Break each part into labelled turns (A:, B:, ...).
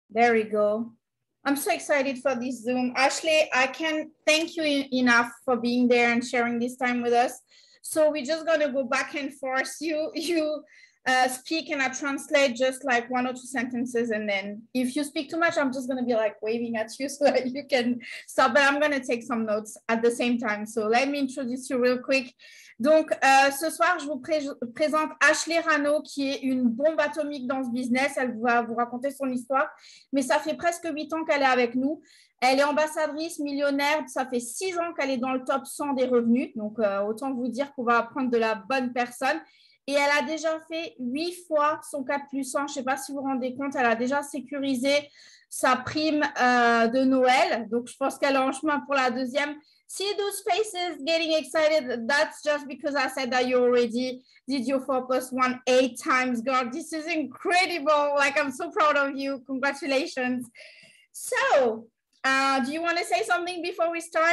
A: There we go. I'm so excited for this Zoom. Ashley, I can't thank you enough for being there and sharing this time with us. So we're just going to go back and forth. You speak and I translate just like 1 or 2 sentences. And then if you speak too much, I'm just going to be like waving at you so that you can stop. But I'm going to take some notes at the same time. So let me introduce you real quick. Donc, ce soir, je vous présente Ashley Rano, qui est une bombe atomique dans ce business. Elle va vous raconter son histoire, mais ça fait presque 8 ans qu'elle est avec nous. Elle est ambassadrice, millionnaire. Ça fait 6 ans qu'elle est dans le top 100 des revenus. Donc, autant vous dire qu'on va apprendre de la bonne personne. Et elle a déjà fait 8 fois son 4+1. Je ne sais pas si vous vous rendez compte, elle a déjà sécurisé sa prime de Noël. Donc, je pense qu'elle est en chemin pour la deuxième. See those faces getting excited? That's just because I said that you already did your 4+1 8 times. God, this is incredible. Like, I'm so proud of you. Congratulations. So, do you want to say something before we start?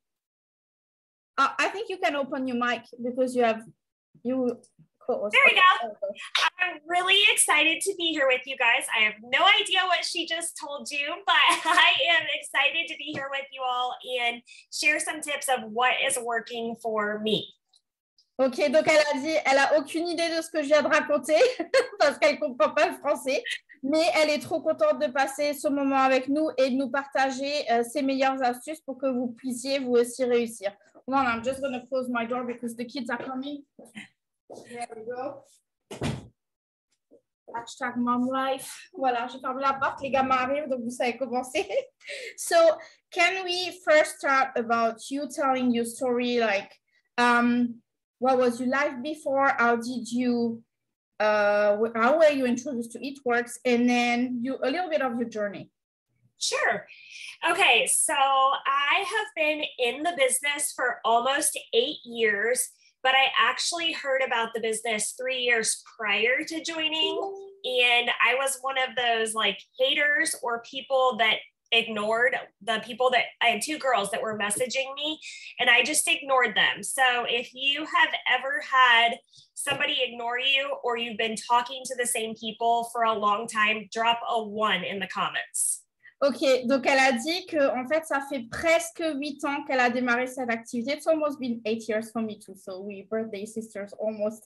A: I think you can open your mic because you have
B: There we go. I'm really excited to be here with you guys. I have no idea what she just told you, but I am excited to be here with you all and share some tips of what is working for me.
A: Ok, donc elle a dit, elle a aucune idée de ce que je viens de raconter parce qu'elle comprend pas le français, mais elle est trop contente de passer ce moment avec nous et de nous partager ses meilleures astuces pour que vous puissiez vous aussi réussir. Well, I'm just going to close my door because the kids are coming. There we go. Hashtag mom life. Voilà, j'ai fermé la porte, les gamins arrivent, donc vous savez comment c'est. So, can we first start about you telling your story, like, what was your life before? How did you, how were you introduced to EatWorks? And then a little bit of your journey.
B: Sure. Okay, so I have been in the business for almost 8 years. But I actually heard about the business 3 years prior to joining. And I was one of those like haters or people that ignored the people that I had 2 girls that were messaging me and I just ignored them. So if you have ever had somebody ignore you or you've been talking to the same people for a long time, drop a 1 in the comments.
A: Ok, donc elle a dit que en fait ça fait presque 8 ans qu'elle a démarré cette activité. It's almost been 8 years for me too, so we birthday sisters almost.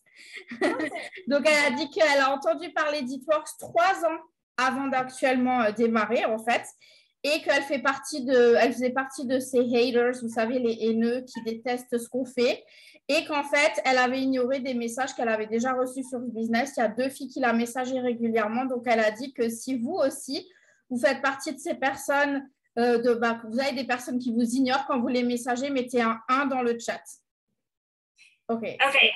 A: Donc elle a dit qu'elle a entendu parler d'EatWorks 3 ans avant d'actuellement démarrer en fait, et qu'elle faisait partie de ces haters, vous savez, les haineux qui détestent ce qu'on fait, et qu'en fait elle avait ignoré des messages qu'elle avait déjà reçus sur le business. Il y a 2 filles qui la messageaient régulièrement, donc elle a dit que si vous aussi vous faites partie de ces personnes, vous avez des personnes qui vous ignorent quand vous les messagez, mettez un 1 dans le chat. Okay.
B: Okay.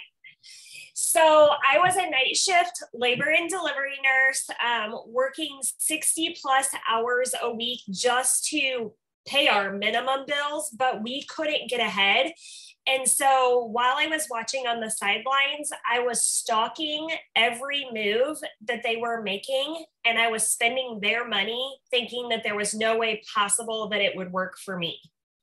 B: So I was a night shift labor and delivery nurse, working 60+ hours a week just to pay our minimum bills, but we couldn't get ahead. And so while I was watching on the sidelines, I was stalking every move that they were making, and I was spending their money thinking that there was no way possible that it would work for me.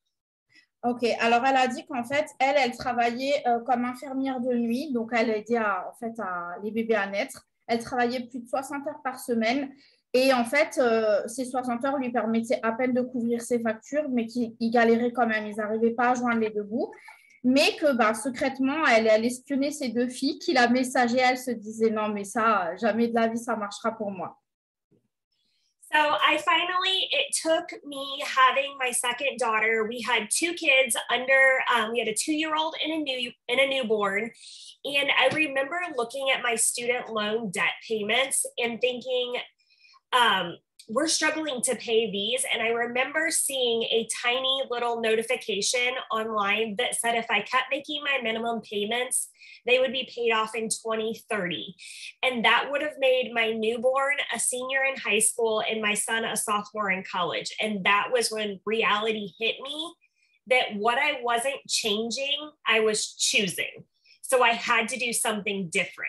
A: Ok, alors elle a dit qu'en fait, elle travaillait comme infirmière de nuit, donc elle aidait les bébés à naître. Elle travaillait plus de 60 heures par semaine. Et en fait, ces 60 heures lui permettaient à peine de couvrir ses factures, mais qu'ils galéraient quand même. Ils n'arrivaient pas à joindre les 2 bouts. Mais que secrètement, elle espionnait ces 2 filles qui la messageaient. Elle se disait non, mais ça, jamais de la vie, ça marchera pour moi.
B: So it took me having my second daughter. We had 2 kids we had a 2-year-old and a newborn. And I remember looking at my student loan debt payments and thinking, we're struggling to pay these. And I remember seeing a tiny little notification online that said if I kept making my minimum payments, they would be paid off in 2030. And that would have made my newborn a senior in high school and my son a sophomore in college. And that was when reality hit me that what I wasn't changing, I was choosing. So I had to do something different.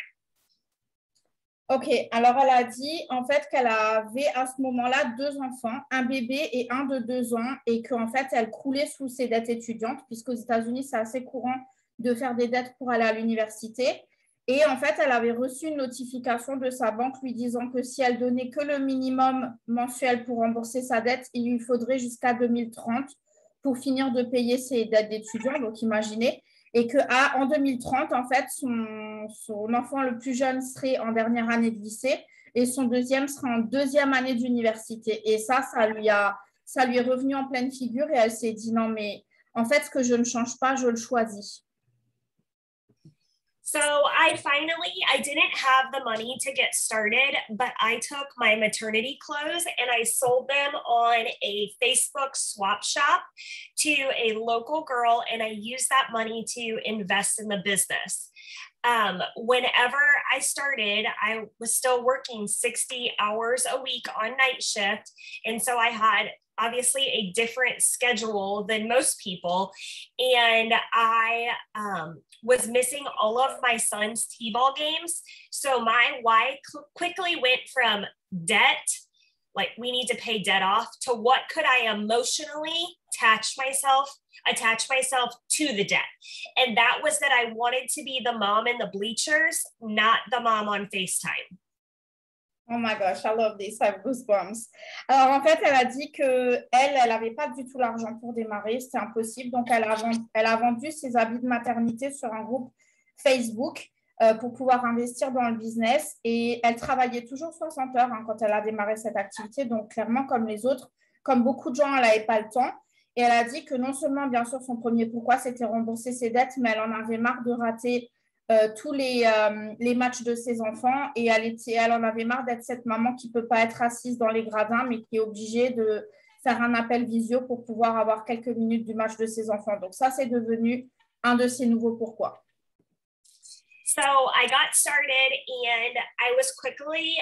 A: Ok, alors elle a dit en fait qu'elle avait à ce moment-là 2 enfants, un bébé et un de 2 ans, et qu'en fait elle croulait sous ses dettes étudiantes, puisqu'aux États-Unis c'est assez courant de faire des dettes pour aller à l'université. Et en fait, elle avait reçu une notification de sa banque lui disant que si elle donnait que le minimum mensuel pour rembourser sa dette, il lui faudrait jusqu'à 2030 pour finir de payer ses dettes d'étudiant. Donc, imaginez. Et qu'en 2030, en fait, son enfant le plus jeune serait en dernière année de lycée et son deuxième sera en deuxième année d'université. Et ça lui est revenu en pleine figure et elle s'est dit non, mais en fait, ce que je ne change pas, je le choisis.
B: So I didn't have the money to get started, but I took my maternity clothes and I sold them on a Facebook swap shop to a local girl, and I used that money to invest in the business. Whenever I started, I was still working 60 hours a week on night shift. And so I had obviously a different schedule than most people. And I was missing all of my son's t-ball games. So my wife quickly went from debt, like we need to pay debt off, to what could I emotionally attach myself to the debt. And that was that I wanted to be the mom in the bleachers, not the mom on FaceTime.
A: Oh my gosh, I love this, I have goosebumps. Alors en fait, elle a dit qu'elle n'avait pas du tout l'argent pour démarrer, c'était impossible. Donc elle a vendu ses habits de maternité sur un groupe Facebook pour pouvoir investir dans le business. Et elle travaillait toujours 60 heures quand elle a démarré cette activité. Donc clairement, comme les autres, comme beaucoup de gens, elle n'avait pas le temps. Et elle a dit que non seulement, bien sûr, son premier pourquoi, c'était rembourser ses dettes, mais elle en avait marre de rater tous les matchs de ses enfants et elle en avait marre d'être cette maman qui ne peut pas être assise dans les gradins, mais qui est obligée de faire un appel visio pour pouvoir avoir quelques minutes du match de ses enfants. Donc ça, c'est devenu un de ses nouveaux pourquoi.
B: So I got started and I was quickly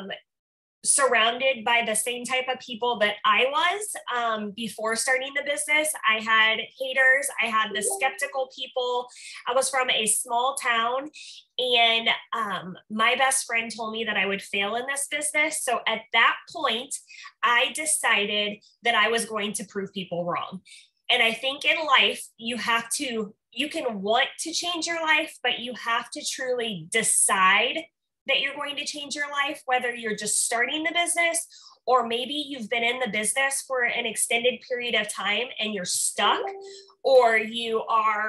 B: surrounded by the same type of people that I was before starting the business. I had haters, I had the skeptical people. I was from a small town, and my best friend told me that I would fail in this business. So at that point, I decided that I was going to prove people wrong. And I think in life, you can want to change your life, but you have to truly decide that you're going to change your life, whether you're just starting the business or maybe you've been in the business for an extended period of time and you're stuck, or you've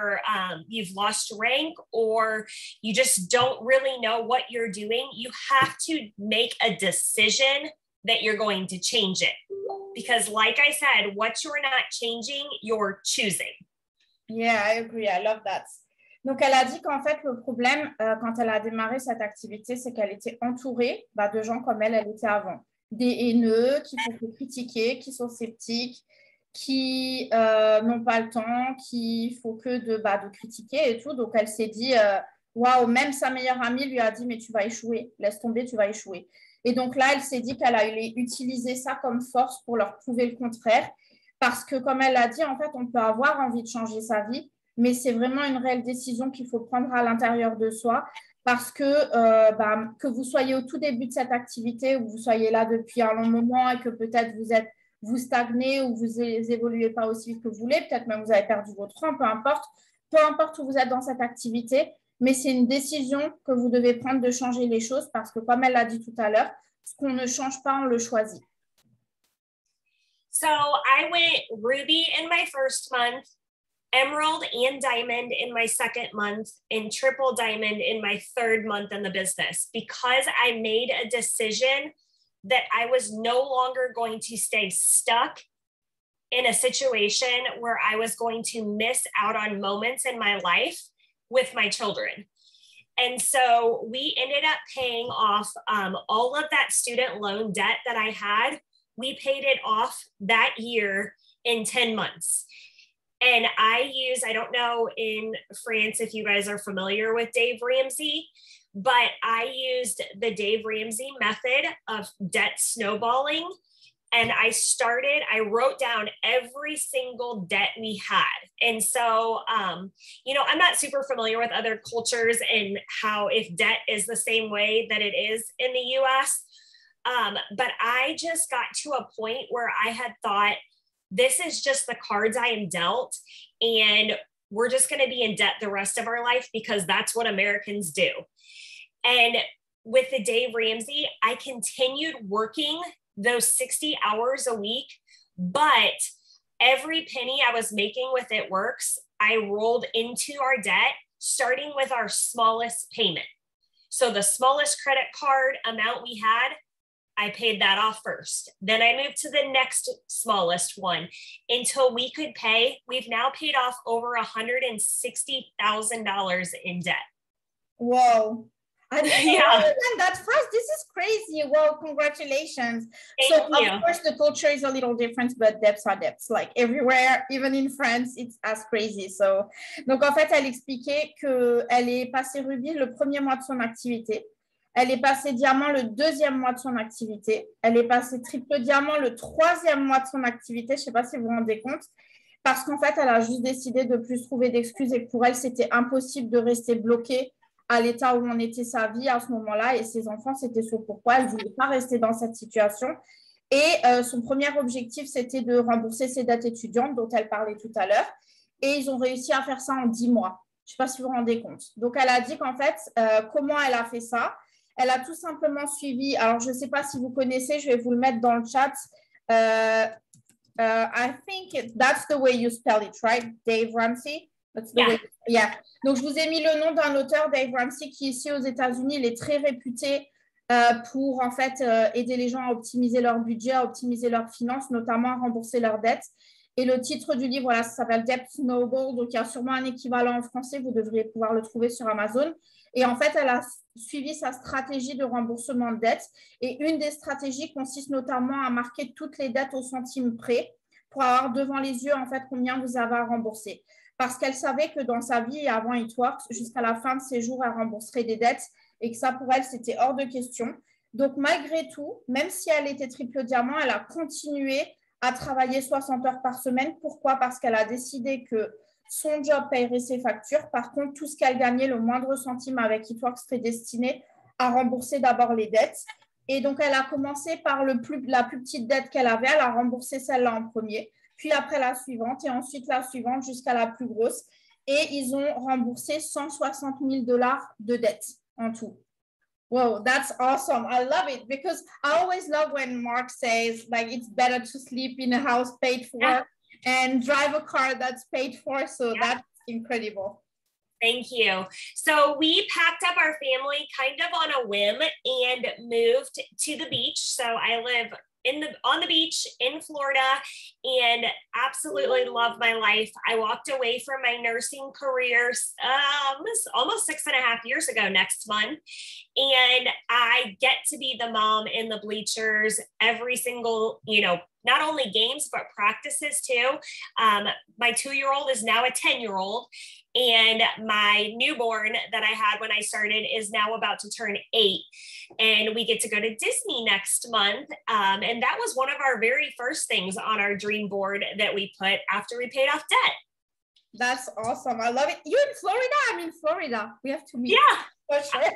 B: lost rank, or you just don't really know what you're doing. You have to make a decision that you're going to change it. Because like I said, what you're not changing, you're choosing.
A: Yeah, I agree. I love that. Donc, elle a dit qu'en fait, le problème, quand elle a démarré cette activité, c'est qu'elle était entourée de gens comme elle était avant. Des haineux qui font que critiquer, qui sont sceptiques, qui n'ont pas le temps, qui font que de critiquer et tout. Donc, elle s'est dit, waouh, même sa meilleure amie lui a dit, mais tu vas échouer, laisse tomber, tu vas échouer. Et donc là, elle s'est dit qu'elle allait utiliser ça comme force pour leur prouver le contraire. Parce que, comme elle l'a dit, en fait, on peut avoir envie de changer sa vie, mais c'est vraiment une réelle décision qu'il faut prendre à l'intérieur de soi parce que vous soyez au tout début de cette activité ou vous soyez là depuis un long moment et que peut-être vous stagnez ou vous évoluez pas aussi vite que vous voulez, peut-être même vous avez perdu votre rang, peu importe où vous êtes dans cette activité, mais c'est une décision que vous devez prendre de changer les choses parce que comme elle l'a dit tout à l'heure, ce qu'on ne change pas, on le choisit.
B: So I went Ruby in my first month, Emerald and Diamond in my second month, and Triple Diamond in my third month in the business, because I made a decision that I was no longer going to stay stuck in a situation where I was going to miss out on moments in my life with my children. And so we ended up paying off all of that student loan debt that I had. We paid it off that year in 10 months. And I don't know in France if you guys are familiar with Dave Ramsey, but I used the Dave Ramsey method of debt snowballing. And I wrote down every single debt we had. And so, I'm not super familiar with other cultures and how if debt is the same way that it is in the US. But I just got to a point where I had thought, this is just the cards I am dealt. And we're just going to be in debt the rest of our life because that's what Americans do. And with the Dave Ramsey, I continued working those 60 hours a week, but every penny I was making with It Works, I rolled into our debt, starting with our smallest payment. So the smallest credit card amount we had, I paid that off first. Then I moved to the next smallest one until we could pay. We've now paid off over $160,000 in debt.
A: Whoa. I didn't
B: Yeah.
A: understand that fast. This is crazy. Well, congratulations.
B: Thank you.
A: Of course, the culture is a little different, but debts are debts. Like everywhere, even in France, it's as crazy. So, donc en fait, elle expliquait qu'elle est passée rubis le premier mois de son activité. Elle est passée diamant le deuxième mois de son activité. Elle est passée triple diamant le troisième mois de son activité. Je ne sais pas si vous vous rendez compte. Parce qu'en fait, elle a juste décidé de ne plus trouver d'excuses et que pour elle, c'était impossible de rester bloquée à l'état où on était sa vie à ce moment-là, et ses enfants, c'était ce pourquoi elle ne voulait pas rester dans cette situation. Et son premier objectif, c'était de rembourser ses dettes étudiantes dont elle parlait tout à l'heure, et ils ont réussi à faire ça en 10 mois. Je ne sais pas si vous vous rendez compte. Donc, elle a dit qu'en fait, comment elle a fait ça? Elle a tout simplement suivi, alors je ne sais pas si vous connaissez, je vais vous le mettre dans le chat. I think that's the way you spell it, right? Dave Ramsey? That's the way. Yeah. Donc, je vous ai mis le nom d'un auteur, Dave Ramsey, qui ici aux États-Unis, il est très réputé pour en fait aider les gens à optimiser leur budget, à optimiser leurs finances, notamment à rembourser leurs dettes. Et le titre du livre, voilà, ça s'appelle Debt Snowball. Donc, il y a sûrement un équivalent en français. Vous devriez pouvoir le trouver sur Amazon. Et en fait, elle a suivi sa stratégie de remboursement de dettes. Et une des stratégies consiste notamment à marquer toutes les dettes au centime près pour avoir devant les yeux en fait combien vous avez à rembourser. Parce qu'elle savait que dans sa vie, avant It Works, jusqu'à la fin de ses jours, elle rembourserait des dettes et que ça, pour elle, c'était hors de question. Donc, malgré tout, même si elle était triple diamant, elle a continué à travailler 60 heures par semaine. Pourquoi? Parce qu'elle a décidé que son job paierait ses factures. Par contre, tout ce qu'elle gagnait, le moindre centime avec It Works, serait destiné à rembourser d'abord les dettes. Et donc, elle a commencé par la plus petite dette qu'elle avait. Elle a remboursé celle-là en premier, puis après la suivante et ensuite la suivante jusqu'à la plus grosse. Et ils ont remboursé 160 000 $ de dettes en tout. Wow, that's awesome. I love it because I always love when Mark says like it's better to sleep in a house paid for and drive a car that's paid for. So that's incredible.
B: Thank you. So we packed up our family kind of on a whim and moved to the beach. So I live on the beach in Florida and absolutely love my life. I walked away from my nursing career almost 6.5 years ago next month. And I get to be the mom in the bleachers every single, not only games, but practices too. My 2-year-old is now a 10-year-old. And my newborn that I had when I started is now about to turn 8. And we get to go to Disney next month. And that was one of our very first things on our dream board that we put after we paid off debt.
A: That's awesome. I love it. You're in Florida? I'm in Florida. We have to meet.
B: Yeah.
A: For sure.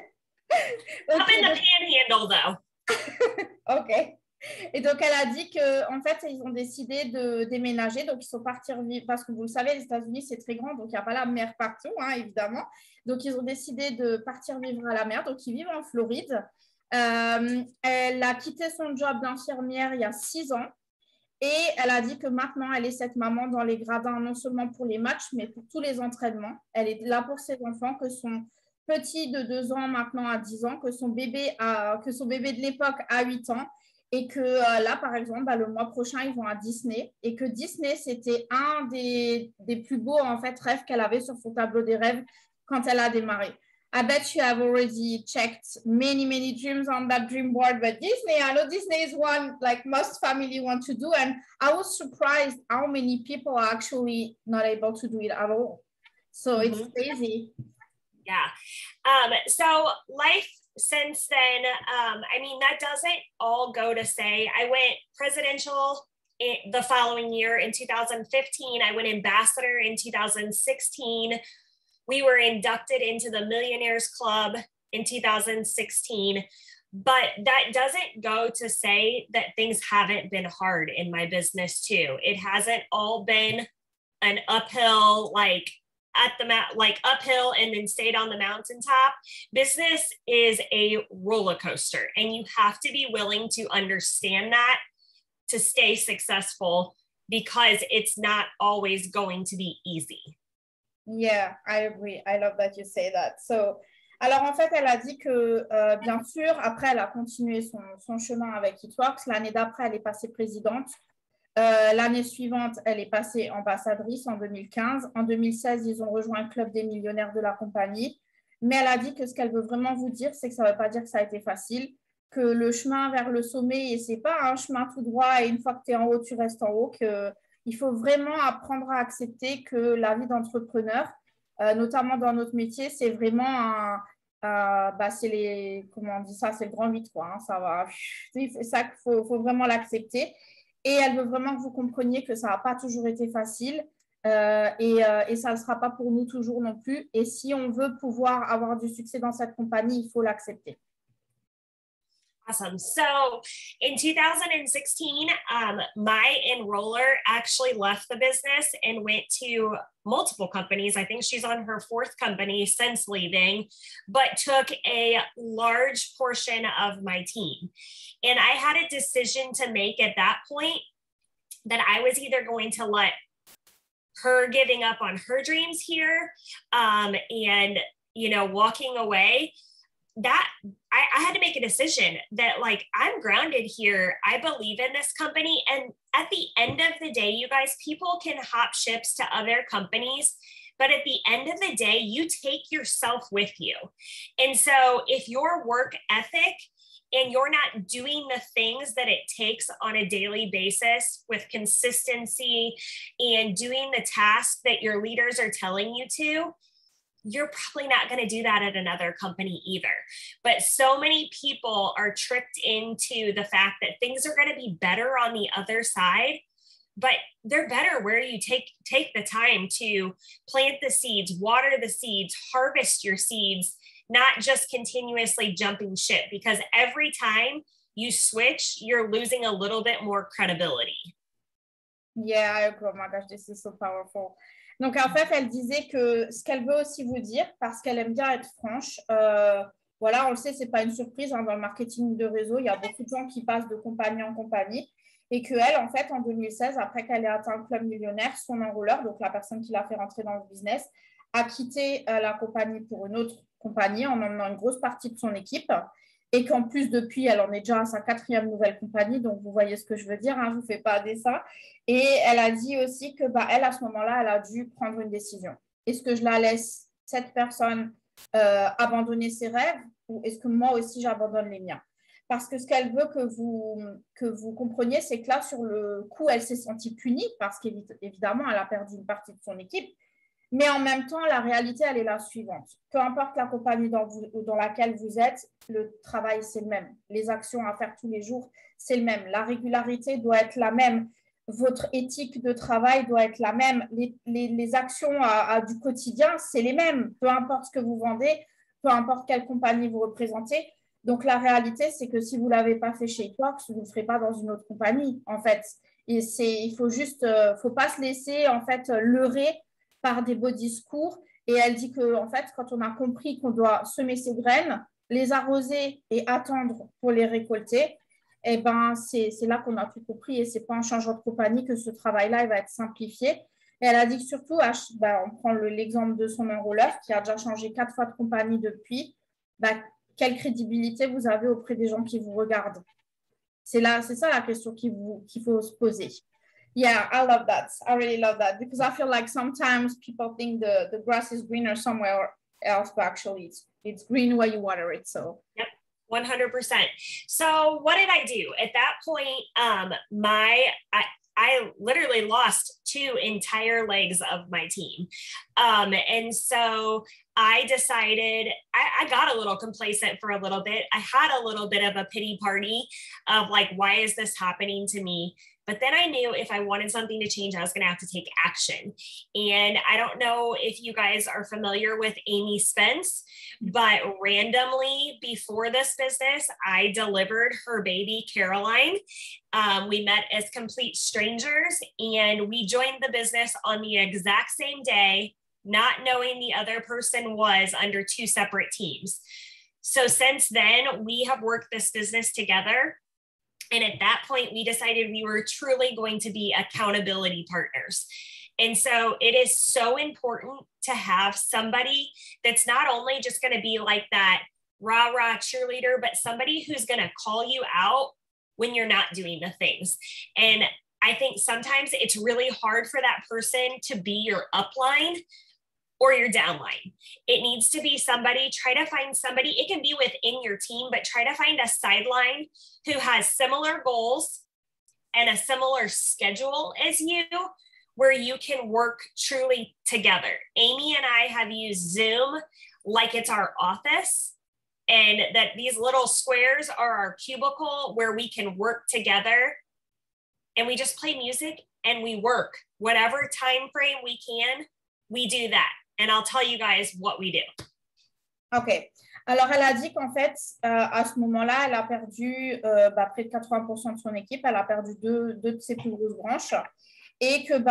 B: Up in the panhandle though.
A: Okay. Et donc, elle a dit qu'en fait, ils ont décidé de déménager. Donc, ils sont partis vivre, parce que vous le savez, les États-Unis, c'est très grand. Donc, il n'y a pas la mer partout, évidemment. Donc, ils ont décidé de partir vivre à la mer. Donc, ils vivent en Floride. Elle a quitté son job d'infirmière il y a 6 ans. Et elle a dit que maintenant, elle est cette maman dans les gradins, non seulement pour les matchs, mais pour tous les entraînements. Elle est là pour ses enfants, que son petit de 2 ans maintenant a 10 ans, que son bébé de l'époque a 8 ans. Et que là, par exemple, le mois prochain, ils vont à Disney. Et que Disney, c'était un des plus beaux en fait, rêves qu'elle avait sur son tableau des rêves quand elle a démarré. I bet you have already checked many, many dreams on that dream board. But Disney, I know Disney is one like most family want to do. And I was surprised how many people are actually not able to do it at all. So it's crazy.
B: Yeah. So life since then, that doesn't all go to say I went presidential the following year in 2015. I went ambassador in 2016. We were inducted into the Millionaires Club in 2016. But that doesn't go to say that things haven't been hard in my business too. It hasn't all been an uphill, at the like uphill and then stayed on the mountaintop. Business is a roller coaster, and you have to be willing to understand that to stay successful, because it's not always going to be easy.
A: Yeah, I agree. I love that you say that. So, alors en fait, elle a dit que bien sûr, après, elle a continué son chemin avec Eatworks. L'année d'après, elle est passée présidente. L'année suivante, elle est passée ambassadrice en 2015. En 2016, ils ont rejoint le club des millionnaires de la compagnie. Mais elle a dit que ce qu'elle veut vraiment vous dire, c'est que ça ne veut pas dire que ça a été facile, que le chemin vers le sommet, ce n'est pas un chemin tout droit et une fois que tu es en haut, tu restes en haut, qu'il faut vraiment apprendre à accepter que la vie d'entrepreneur, notamment dans notre métier, c'est vraiment comment on dit ça, c'est le grand 8, quoi, hein, ça va. C'est ça qu'il faut vraiment l'accepter. Et elle veut vraiment que vous compreniez que ça n'a pas toujours été facile et ça ne sera pas pour nous toujours non plus. Et si on veut pouvoir avoir du succès dans cette compagnie, il faut l'accepter.
B: Awesome. So in 2016, my enroller actually left the business and went to multiple companies. I think she's on her 4th company since leaving, but took a large portion of my team. And I had a decision to make at that point, that I was either going to let her giving up on her dreams here and, walking away. That I had to make a decision that, like, I'm grounded here. I believe in this company. And at the end of the day, you guys, people can hop ships to other companies, but at the end of the day, you take yourself with you. And so if your work ethic and you're not doing the things that it takes on a daily basis with consistency and doing the tasks that your leaders are telling you to, you're probably not going to do that at another company either. But so many people are tricked into the fact that things are going to be better on the other side, but they're better where you take the time to plant the seeds, water the seeds, harvest your seeds, not just continuously jumping ship, because every time you switch, you're losing a little bit more credibility.
A: Yeah, I agree. Oh my gosh, this is so powerful. Donc, en fait, elle disait que ce qu'elle veut aussi vous dire, parce qu'elle aime bien être franche, voilà, on le sait, ce n'est pas une surprise hein, dans le marketing de réseau. Il y a beaucoup de gens qui passent de compagnie en compagnie et qu'elle, en fait, en 2016, après qu'elle ait atteint le club millionnaire, son enrouleur, donc la personne qui l'a fait rentrer dans le business, a quitté la compagnie pour une autre compagnie en emmenant une grosse partie de son équipe. Et qu'en plus, depuis, elle en est déjà à sa 4e nouvelle compagnie. Donc, vous voyez ce que je veux dire. Hein, je ne vous fais pas un dessin. Et elle a dit aussi que, elle, à ce moment-là, elle a dû prendre une décision. Est-ce que je la laisse, cette personne, abandonner ses rêves ou est-ce que moi aussi, j'abandonne les miens? Parce que ce qu'elle veut que vous compreniez, c'est que là, sur le coup, elle s'est sentie punie parce qu'évidemment, elle a perdu une partie de son équipe. Mais en même temps, la réalité, elle est la suivante. Peu importe la compagnie dans laquelle vous êtes, le travail, c'est le même. Les actions à faire tous les jours, c'est le même. La régularité doit être la même. Votre éthique de travail doit être la même. Les actions du quotidien, c'est les mêmes. Peu importe ce que vous vendez, peu importe quelle compagnie vous représentez. Donc, la réalité, c'est que si vous ne l'avez pas fait chez Eatworks, vous ne le ferez pas dans une autre compagnie, en fait. Et il faut juste, faut pas se laisser, en fait, leurrer par des beaux discours. Et elle dit que, en fait, quand on a compris qu'on doit semer ses graines, les arroser et attendre pour les récolter, eh ben, c'est là qu'on a tout compris. Et ce n'est pas en changeant de compagnie que ce travail-là va être simplifié. Et elle a dit que surtout, on prend l'exemple de son enrouleur qui a déjà changé 4 fois de compagnie depuis. Quelle crédibilité vous avez auprès des gens qui vous regardent? C'est ça la question qu'il faut se poser. Yeah, I love that. I really love that because I feel like sometimes people think the grass is greener somewhere else, but actually it's green where you water it. So
B: yep, 100%. So what did I do at that point? I literally lost 2 entire legs of my team. And so I decided I got a little complacent for a little bit. I had a little bit of a pity party of like, why is this happening to me? But then I knew if I wanted something to change, I was going to have to take action. And I don't know if you guys are familiar with Amy Spence, but randomly before this business, I delivered her baby, Caroline. We met as complete strangers and we joined the business on the exact same day not knowing the other person was under two separate teams. So since then, we have worked this business together. And at that point, we decided we were truly going to be accountability partners. And so it is so important to have somebody that's not only just going to be like that rah-rah cheerleader, but somebody who's going to call you out when you're not doing the things. And I think sometimes it's really hard for that person to be your upline or your downline. It needs to be somebody, try to find somebody, it can be within your team, but try to find a sideline who has similar goals and a similar schedule as you, where you can work truly together. Amy and I have used Zoom like it's our office, and that these little squares are our cubicle where we can work together, and we just play music and we work. Whatever time frame we can, we do that. And I'll tell you guys what we do.
A: OK. Alors, elle a dit qu'en fait, à ce moment-là, elle a perdu près de 80% de son équipe. Elle a perdu deux de ses plus grosses branches. Et que,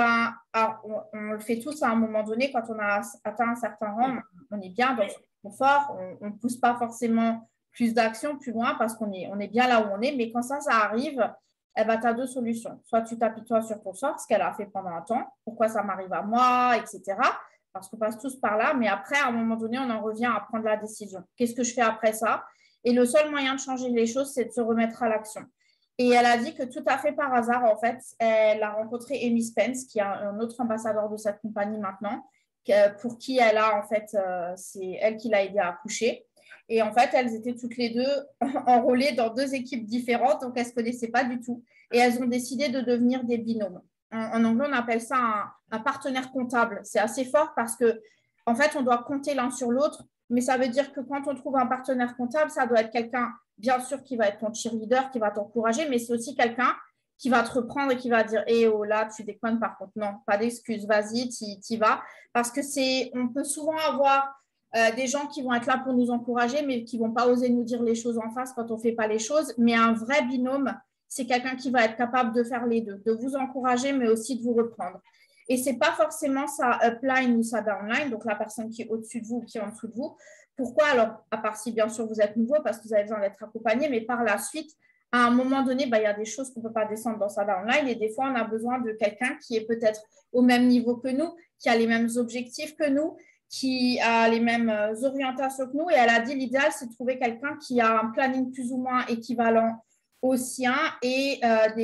A: on le fait tous à un moment donné, quand on a atteint un certain rang, on est bien dans son confort. On ne pousse pas forcément plus d'action, plus loin, parce qu'on est bien là où on est. Mais quand ça arrive, tu as deux solutions. Soit tu t'appuies toi sur ton sort, ce qu'elle a fait pendant un temps. Pourquoi ça m'arrive à moi, etc. Parce qu'on passe tous par là, mais après, à un moment donné, on en revient à prendre la décision. Qu'est-ce que je fais après ça? Et le seul moyen de changer les choses, c'est de se remettre à l'action. Et elle a dit que tout à fait par hasard, en fait, elle a rencontré Amy Spence, qui est un autre ambassadeur de cette compagnie maintenant, pour qui elle a, en fait, c'est elle qui l'a aidé à accoucher. Et en fait, elles étaient toutes les deux enrôlées dans deux équipes différentes, donc elles ne se connaissaient pas du tout. Et elles ont décidé de devenir des binômes. En anglais, on appelle ça un partenaire comptable. C'est assez fort parce que, en fait, on doit compter l'un sur l'autre, mais ça veut dire que quand on trouve un partenaire comptable, ça doit être quelqu'un, bien sûr, qui va être ton cheerleader, qui va t'encourager, mais c'est aussi quelqu'un qui va te reprendre et qui va dire « oh là, tu déconnes par contre, non, pas d'excuses, vas-y, t'y vas ». Parce que on peut souvent avoir des gens qui vont être là pour nous encourager, mais qui ne vont pas oser nous dire les choses en face quand on ne fait pas les choses. Mais un vrai binôme, c'est quelqu'un qui va être capable de faire les deux, de vous encourager, mais aussi de vous reprendre. Et ce n'est pas forcément sa upline ou sa downline, donc la personne qui est au-dessus de vous ou qui est en dessous de vous. Pourquoi? Alors, à part si, bien sûr, vous êtes nouveau parce que vous avez besoin d'être accompagné, mais par la suite, à un moment donné, il y a des choses qu'on ne peut pas descendre dans sa downline et des fois, on a besoin de quelqu'un qui est peut-être au même niveau que nous, qui a les mêmes objectifs que nous, qui a les mêmes orientations que nous. Et elle a dit, l'idéal, c'est de trouver quelqu'un qui a un planning plus ou moins équivalent au sien et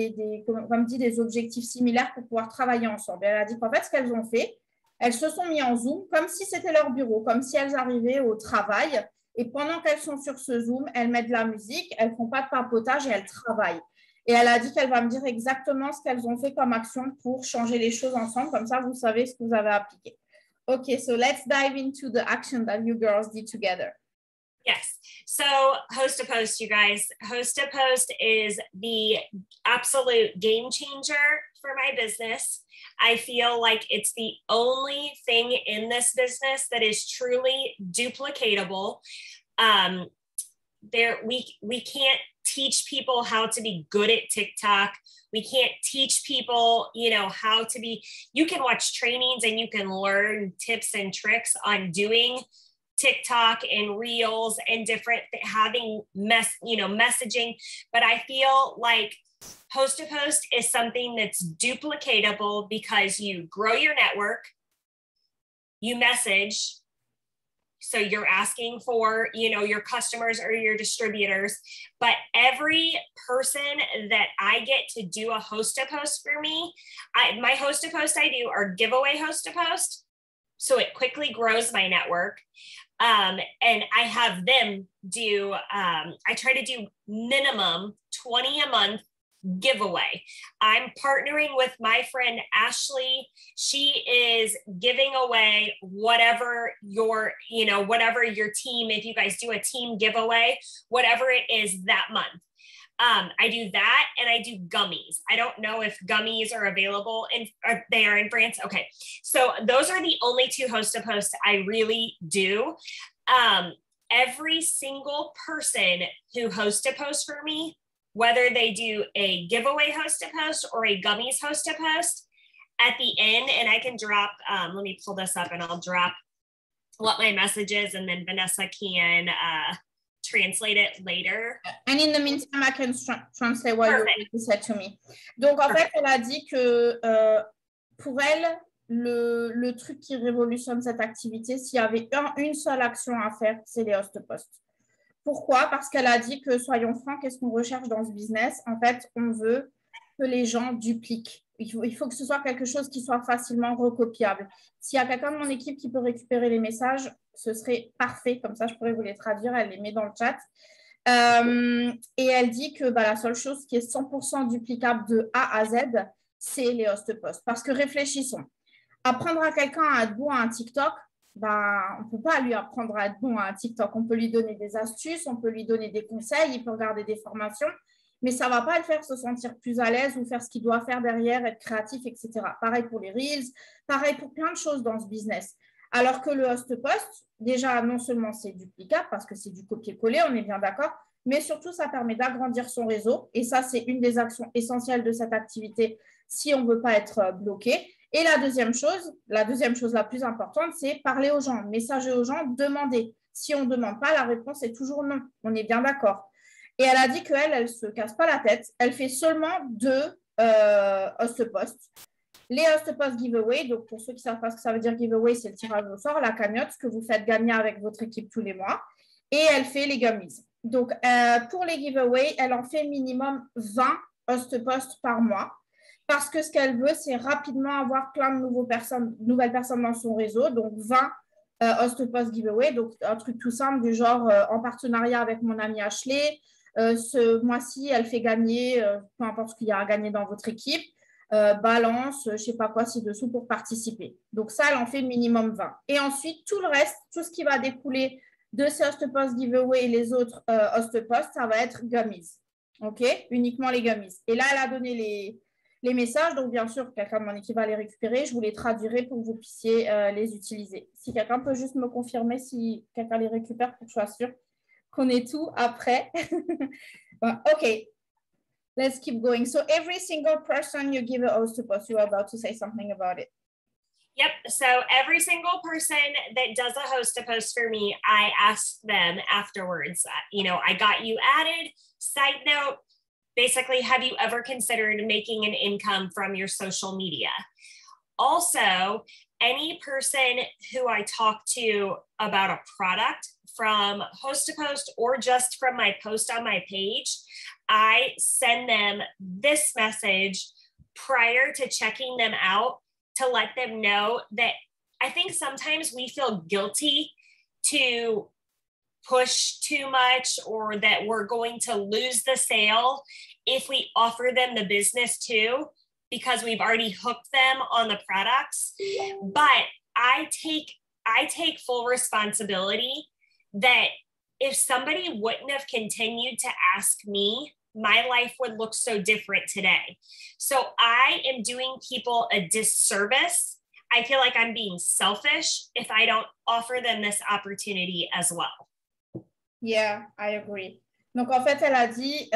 A: comme dit, des objectifs similaires pour pouvoir travailler ensemble. Elle a dit qu'en fait, ce qu'elles ont fait, elles se sont mises en Zoom comme si c'était leur bureau, comme si elles arrivaient au travail. Et pendant qu'elles sont sur ce Zoom, elles mettent de la musique, elles ne font pas de papotage et elles travaillent. Et elle a dit qu'elle va me dire exactement ce qu'elles ont fait comme action pour changer les choses ensemble. Comme ça, vous savez ce que vous avez appliqué. OK, so let's dive into the action that you girls did together.
B: Yes. So Host to Post, you guys, Host to Post is the absolute game changer for my business. I feel like it's the only thing in this business that is truly duplicatable. We can't teach people how to be good at TikTok. We can't teach people, how to be, you can watch trainings and you can learn tips and tricks on doing TikTok and Reels and different having messaging. But I feel like Host to Post is something that's duplicatable because you grow your network, you message. So you're asking for, your customers or your distributors, but every person that I get to do a Host to Post for me, my Host to Post I do are giveaway Host to Post. So it quickly grows my network. And I have them do, I try to do minimum 20 a month giveaway. I'm partnering with my friend Ashley. She is giving away whatever your team, if you guys do a team giveaway, whatever it is that month. I do that and I do gummies. I don't know if gummies are available they are in France. Okay. So those are the only two Host to Posts I really do. Every single person who Host to Post for me, whether they do a giveaway Host to Post or a gummies Host to Post, at the end, and I can drop, let me pull this up and I'll drop what my message is, and then Vanessa can translate it later.
A: And in the meantime, I can translate what you said to me. Donc, en fait, elle a dit que pour elle, le truc qui révolutionne cette activité, s'il y avait une seule action à faire, c'est les host posts. Pourquoi? Parce qu'elle a dit que, soyons francs, qu'est-ce qu'on recherche dans ce business? En fait, on veut que les gens dupliquent. Il faut que ce soit quelque chose qui soit facilement recopiable. S'il y a quelqu'un de mon équipe qui peut récupérer les messages, ce serait parfait. Comme ça, je pourrais vous les traduire. Elle les met dans le chat. Et elle dit que la seule chose qui est 100% duplicable de A à Z, c'est les host posts. Parce que réfléchissons. Apprendre à quelqu'un à être bon à un TikTok, on ne peut pas lui apprendre à être bon à un TikTok. On peut lui donner des astuces, on peut lui donner des conseils, il peut regarder des formations, mais ça ne va pas le faire se sentir plus à l'aise ou faire ce qu'il doit faire derrière, être créatif, etc. Pareil pour les Reels, pareil pour plein de choses dans ce business. Alors que le host post, déjà, non seulement c'est duplicable parce que c'est du copier-coller, on est bien d'accord, mais surtout, ça permet d'agrandir son réseau. Et ça, c'est une des actions essentielles de cette activité si on ne veut pas être bloqué. Et la deuxième chose la plus importante, c'est parler aux gens, messager aux gens, demander. Si on ne demande pas, la réponse est toujours non. On est bien d'accord. Et elle a dit qu'elle, elle ne se casse pas la tête. Elle fait seulement 2 host posts. Les host post giveaway, donc pour ceux qui ne savent pas ce que ça veut dire giveaway, c'est le tirage au sort, la cagnotte, ce que vous faites gagner avec votre équipe tous les mois. Et elle fait les gummies. Donc, pour les giveaways, elle en fait minimum 20 host posts par mois. Parce que ce qu'elle veut, c'est rapidement avoir plein de nouvelles personnes dans son réseau. Donc, 20 host post giveaway. Donc, un truc tout simple du genre en partenariat avec mon amie Ashley. Ce mois-ci, elle fait gagner, peu importe ce qu'il y a à gagner dans votre équipe, balance, je ne sais pas quoi ci-dessous pour participer. Donc, ça, elle en fait minimum 20. Et ensuite, tout le reste, tout ce qui va découler de ces host post giveaway et les autres host post, ça va être gummies. OK? Uniquement les gummies. Et là, elle a donné les messages. Donc, bien sûr, quelqu'un de mon équipe va les récupérer. Je vous les traduirai pour que vous puissiez les utiliser. Si quelqu'un peut juste me confirmer si quelqu'un les récupère pour que je sois sûre qu'on ait tout après. OK. Let's keep going. So, every single person you give a host post, you are about to say something about it.
B: Yep. So every single person that does a host a post for me, I ask them afterwards, I got you added. Side note, basically, have you ever considered making an income from your social media? Also, any person who I talk to about a product, from host to post or just from my post on my page, I send them this message prior to checking them out to let them know that I think sometimes we feel guilty to push too much or that we're going to lose the sale if we offer them the business too, because we've already hooked them on the products. But I take full responsibility that if somebody wouldn't have continued to ask me, my life would look so different today. So I am doing people a disservice. I feel like I'm being selfish if I don't offer them this opportunity as well.
A: Yeah, I agree. Donc, en fait, elle a dit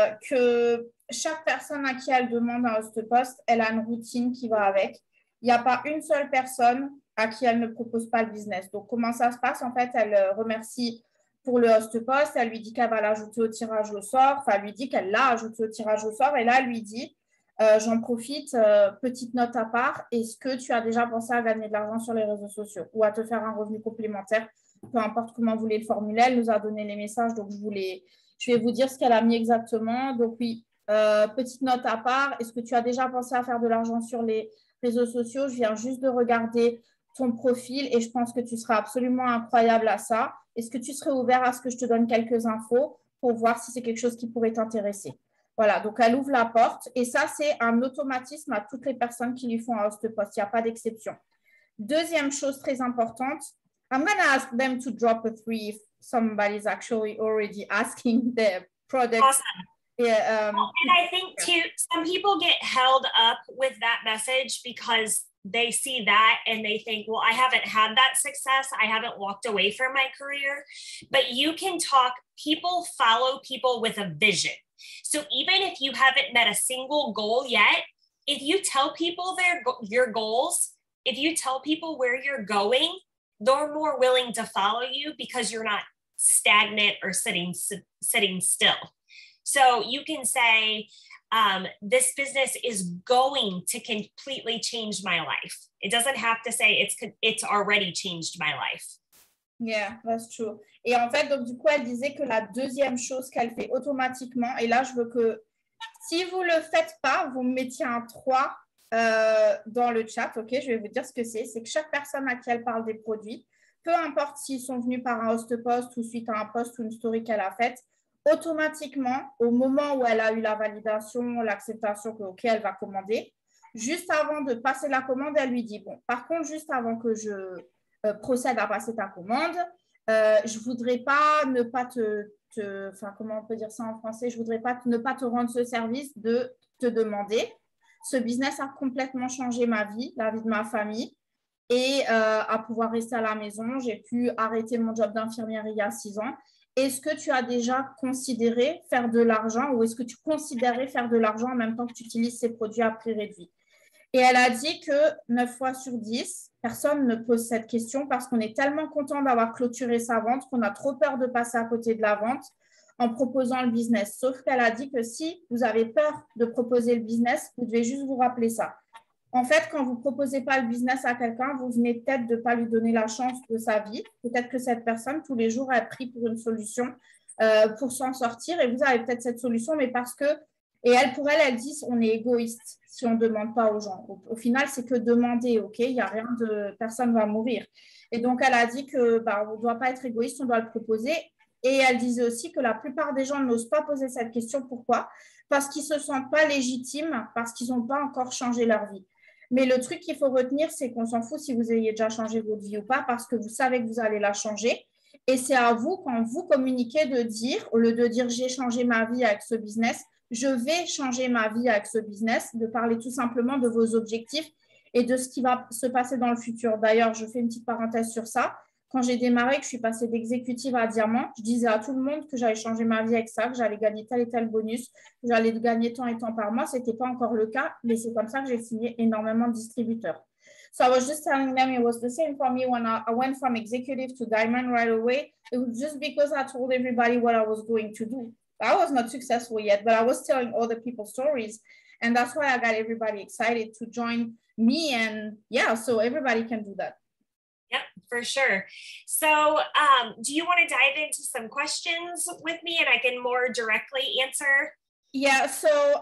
A: que chaque personne à qui elle demande un host post, elle a une routine qui va avec. Il n'y a pas une seule personne à qui elle ne propose pas le business. Donc, comment ça se passe? En fait, elle remercie pour le host post. Elle lui dit qu'elle va l'ajouter au tirage au sort. Enfin, elle lui dit qu'elle l'a ajouté au tirage au sort. Et là, elle lui dit, j'en profite, petite note à part, est-ce que tu as déjà pensé à gagner de l'argent sur les réseaux sociaux ou à te faire un revenu complémentaire? Peu importe comment vous voulez le formuler, elle nous a donné les messages, donc je vais vous dire ce qu'elle a mis exactement. Donc oui, petite note à part, est-ce que tu as déjà pensé à faire de l'argent sur les réseaux sociaux? Je viens juste de regarder ton profil et je pense que tu seras absolument incroyable à ça. Est-ce que tu serais ouvert à ce que je te donne quelques infos pour voir si c'est quelque chose qui pourrait t'intéresser? Voilà, donc elle ouvre la porte et ça, c'est un automatisme à toutes les personnes qui lui font un host post. Il n'y a pas d'exception. Deuxième chose très importante, I'm going to ask them to drop a 3 if somebody's actually already asking the product.
B: Awesome.
A: Yeah,
B: and I think too, some people get held up with that message because they see that and they think, well, I haven't had that success. I haven't walked away from my career. But you can talk, people follow people with a vision. So even if you haven't met a single goal yet, if you tell people your goals, if you tell people where you're going, they're more willing to follow you because you're not stagnant or sitting still. So you can say, this business is going to completely change my life. It doesn't have to say it's already changed my life.
A: Yeah, that's true. Et en fait, donc du coup, elle disait que la deuxième chose qu'elle fait automatiquement, et là, je veux que si vous ne le faites pas, vous me mettiez un 3 dans le chat, ok? Je vais vous dire ce que c'est. C'est que chaque personne à qui elle parle des produits, peu importe s'ils sont venus par un host post ou suite à un post ou une story qu'elle a faite, automatiquement, au moment où elle a eu la validation, l'acceptation que, ok, elle va commander, juste avant de passer la commande, elle lui dit, bon, par contre, juste avant que je procède à passer ta commande, je ne voudrais pas ne pas enfin, comment on peut dire ça en français, je ne voudrais pas ne pas te rendre ce service de te demander. Ce business a complètement changé ma vie, la vie de ma famille, et à pouvoir rester à la maison. J'ai pu arrêter mon job d'infirmière il y a 6 ans. Est-ce que tu as déjà considéré faire de l'argent ou est-ce que tu considérais faire de l'argent en même temps que tu utilises ces produits à prix réduit? Et elle a dit que 9 fois sur 10, personne ne pose cette question parce qu'on est tellement content d'avoir clôturé sa vente qu'on a trop peur de passer à côté de la vente en proposant le business. Sauf qu'elle a dit que si vous avez peur de proposer le business, vous devez juste vous rappeler ça. En fait, quand vous ne proposez pas le business à quelqu'un, vous venez peut-être de ne pas lui donner la chance de sa vie. Peut-être que cette personne, tous les jours, a pris pour une solution pour s'en sortir et vous avez peut-être cette solution, mais parce que, et elle, pour elle, elle dit, on est égoïste si on ne demande pas aux gens. Au final, c'est que demander, ok? Il n'y a rien de, personne ne va mourir. Et donc, elle a dit que on ne doit pas être égoïste, on doit le proposer. Et elle disait aussi que la plupart des gens n'osent pas poser cette question. Pourquoi? Parce qu'ils ne se sentent pas légitimes, parce qu'ils n'ont pas encore changé leur vie. Mais le truc qu'il faut retenir, c'est qu'on s'en fout si vous ayez déjà changé votre vie ou pas, parce que vous savez que vous allez la changer. Et c'est à vous, quand vous communiquez, de dire, au lieu de dire j'ai changé ma vie avec ce business, je vais changer ma vie avec ce business, de parler tout simplement de vos objectifs et de ce qui va se passer dans le futur. D'ailleurs, je fais une petite parenthèse sur ça. Quand j'ai démarré, que je suis passée d'exécutive à diamant, je disais à tout le monde que j'allais changer ma vie avec ça, que j'allais gagner tel et tel bonus, que j'allais gagner tant et tant par mois. Ce n'était pas encore le cas, mais c'est comme ça que j'ai signé énormément de distributeurs. So I was just telling them it was the same for me when I went from executive to diamond right away. It was just because I told everybody what I was going to do. I was not successful yet, but I was telling other people's stories. And that's why I got everybody excited to join me. And yeah, so everybody can do that.
B: Yep, for sure. So do you want to dive into some questions with me and I can more directly answer?
A: Yeah, so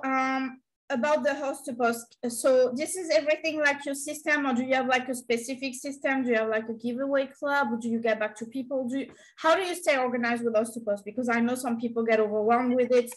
A: about the host to post. So this is everything like your system, or do you have like a specific system? Do you have like a giveaway club? Or do you get back to people? How do you stay organized with host to post? Because I know some people get overwhelmed with it.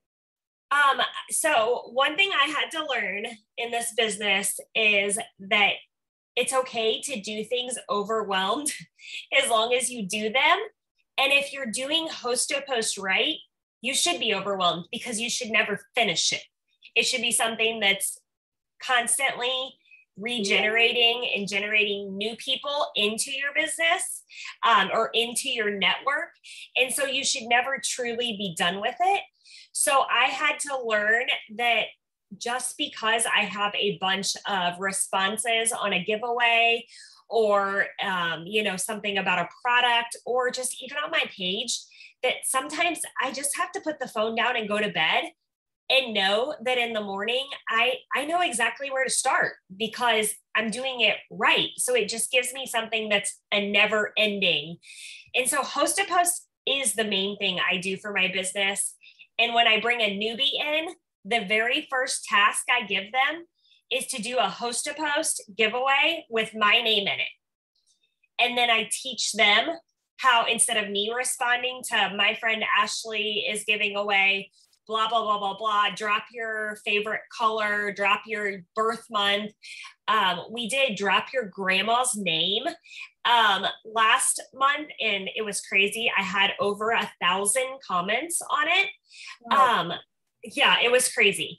B: So one thing I had to learn in this business is that it's okay to do things overwhelmed as long as you do them. And if you're doing host to post right, you should be overwhelmed because you should never finish it. It should be something that's constantly regenerating and generating new people into your business or into your network. And so you should never truly be done with it. So I had to learn that just because I have a bunch of responses on a giveaway or, something about a product or just even on my page, that sometimes I just have to put the phone down and go to bed and know that in the morning, I know exactly where to start because I'm doing it right. So it just gives me something that's a never ending. And so host to post is the main thing I do for my business. And when I bring a newbie in, the very first task I give them is to do a host to post giveaway with my name in it. And then I teach them how, instead of me responding to my friend Ashley is giving away blah, blah, blah, blah, blah, drop your favorite color, drop your birth month. We did drop your grandma's name last month, and it was crazy. I had over 1,000 comments on it. Wow. Yeah, it was crazy.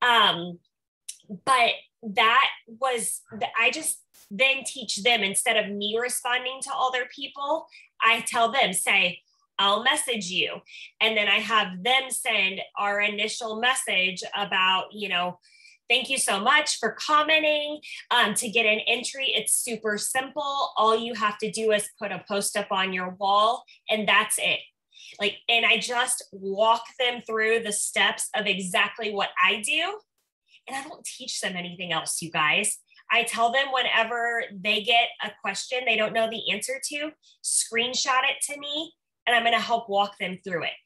B: But that was, I just then teach them, instead of me responding to all their people, I tell them, say, I'll message you. And then I have them send our initial message about, Thank you so much for commenting. To get an entry, it's super simple. All you have to do is put a post up on your wall, and that's it. Like, and I just walk them through the steps of exactly what I do. And I don't teach them anything else, you guys. I tell them whenever they get a question they don't know the answer to, screenshot it to me, and I'm going to help walk them through it.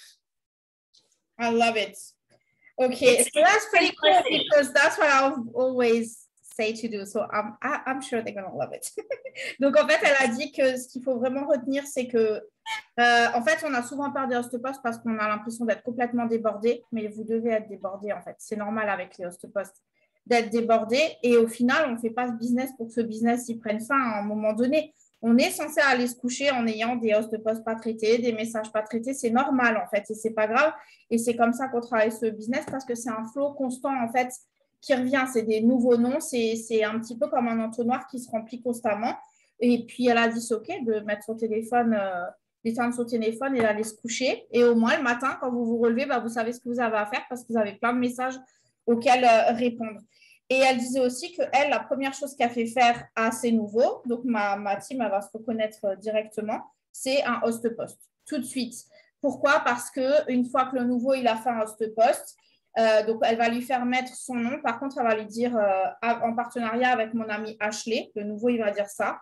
A: I love it. Okay, so that's pretty cool because that's what I always say to do. So I'm sure they're gonna love it. Donc en fait, elle a dit que ce qu'il faut vraiment retenir, c'est que en fait, on a souvent peur des host-posts parce qu'on a l'impression d'être complètement débordé, mais vous devez être débordé en fait. C'est normal avec les host-posts d'être débordé et au final, on ne fait pas ce business pour que ce business y prenne fin à un moment donné. On est censé aller se coucher en ayant des host-posts pas traités, des messages pas traités. C'est normal, en fait, et c'est pas grave. Et c'est comme ça qu'on travaille ce business parce que c'est un flow constant, en fait, qui revient. C'est des nouveaux noms. C'est un petit peu comme un entonnoir qui se remplit constamment. Et puis, elle a dit, c'est OK de mettre son téléphone, d'éteindre son téléphone et d'aller se coucher. Et au moins, le matin, quand vous vous relevez, bah, vous savez ce que vous avez à faire parce que vous avez plein de messages auxquels répondre. Et elle disait aussi qu'elle, la première chose qu'elle fait faire à ses nouveaux, donc ma team, elle va se reconnaître directement, c'est un host-post, tout de suite. Pourquoi? Parce qu'une fois que le nouveau, il a fait un host-post, donc elle va lui faire mettre son nom. Par contre, elle va lui dire, en partenariat avec mon ami Ashley, le nouveau, il va dire ça.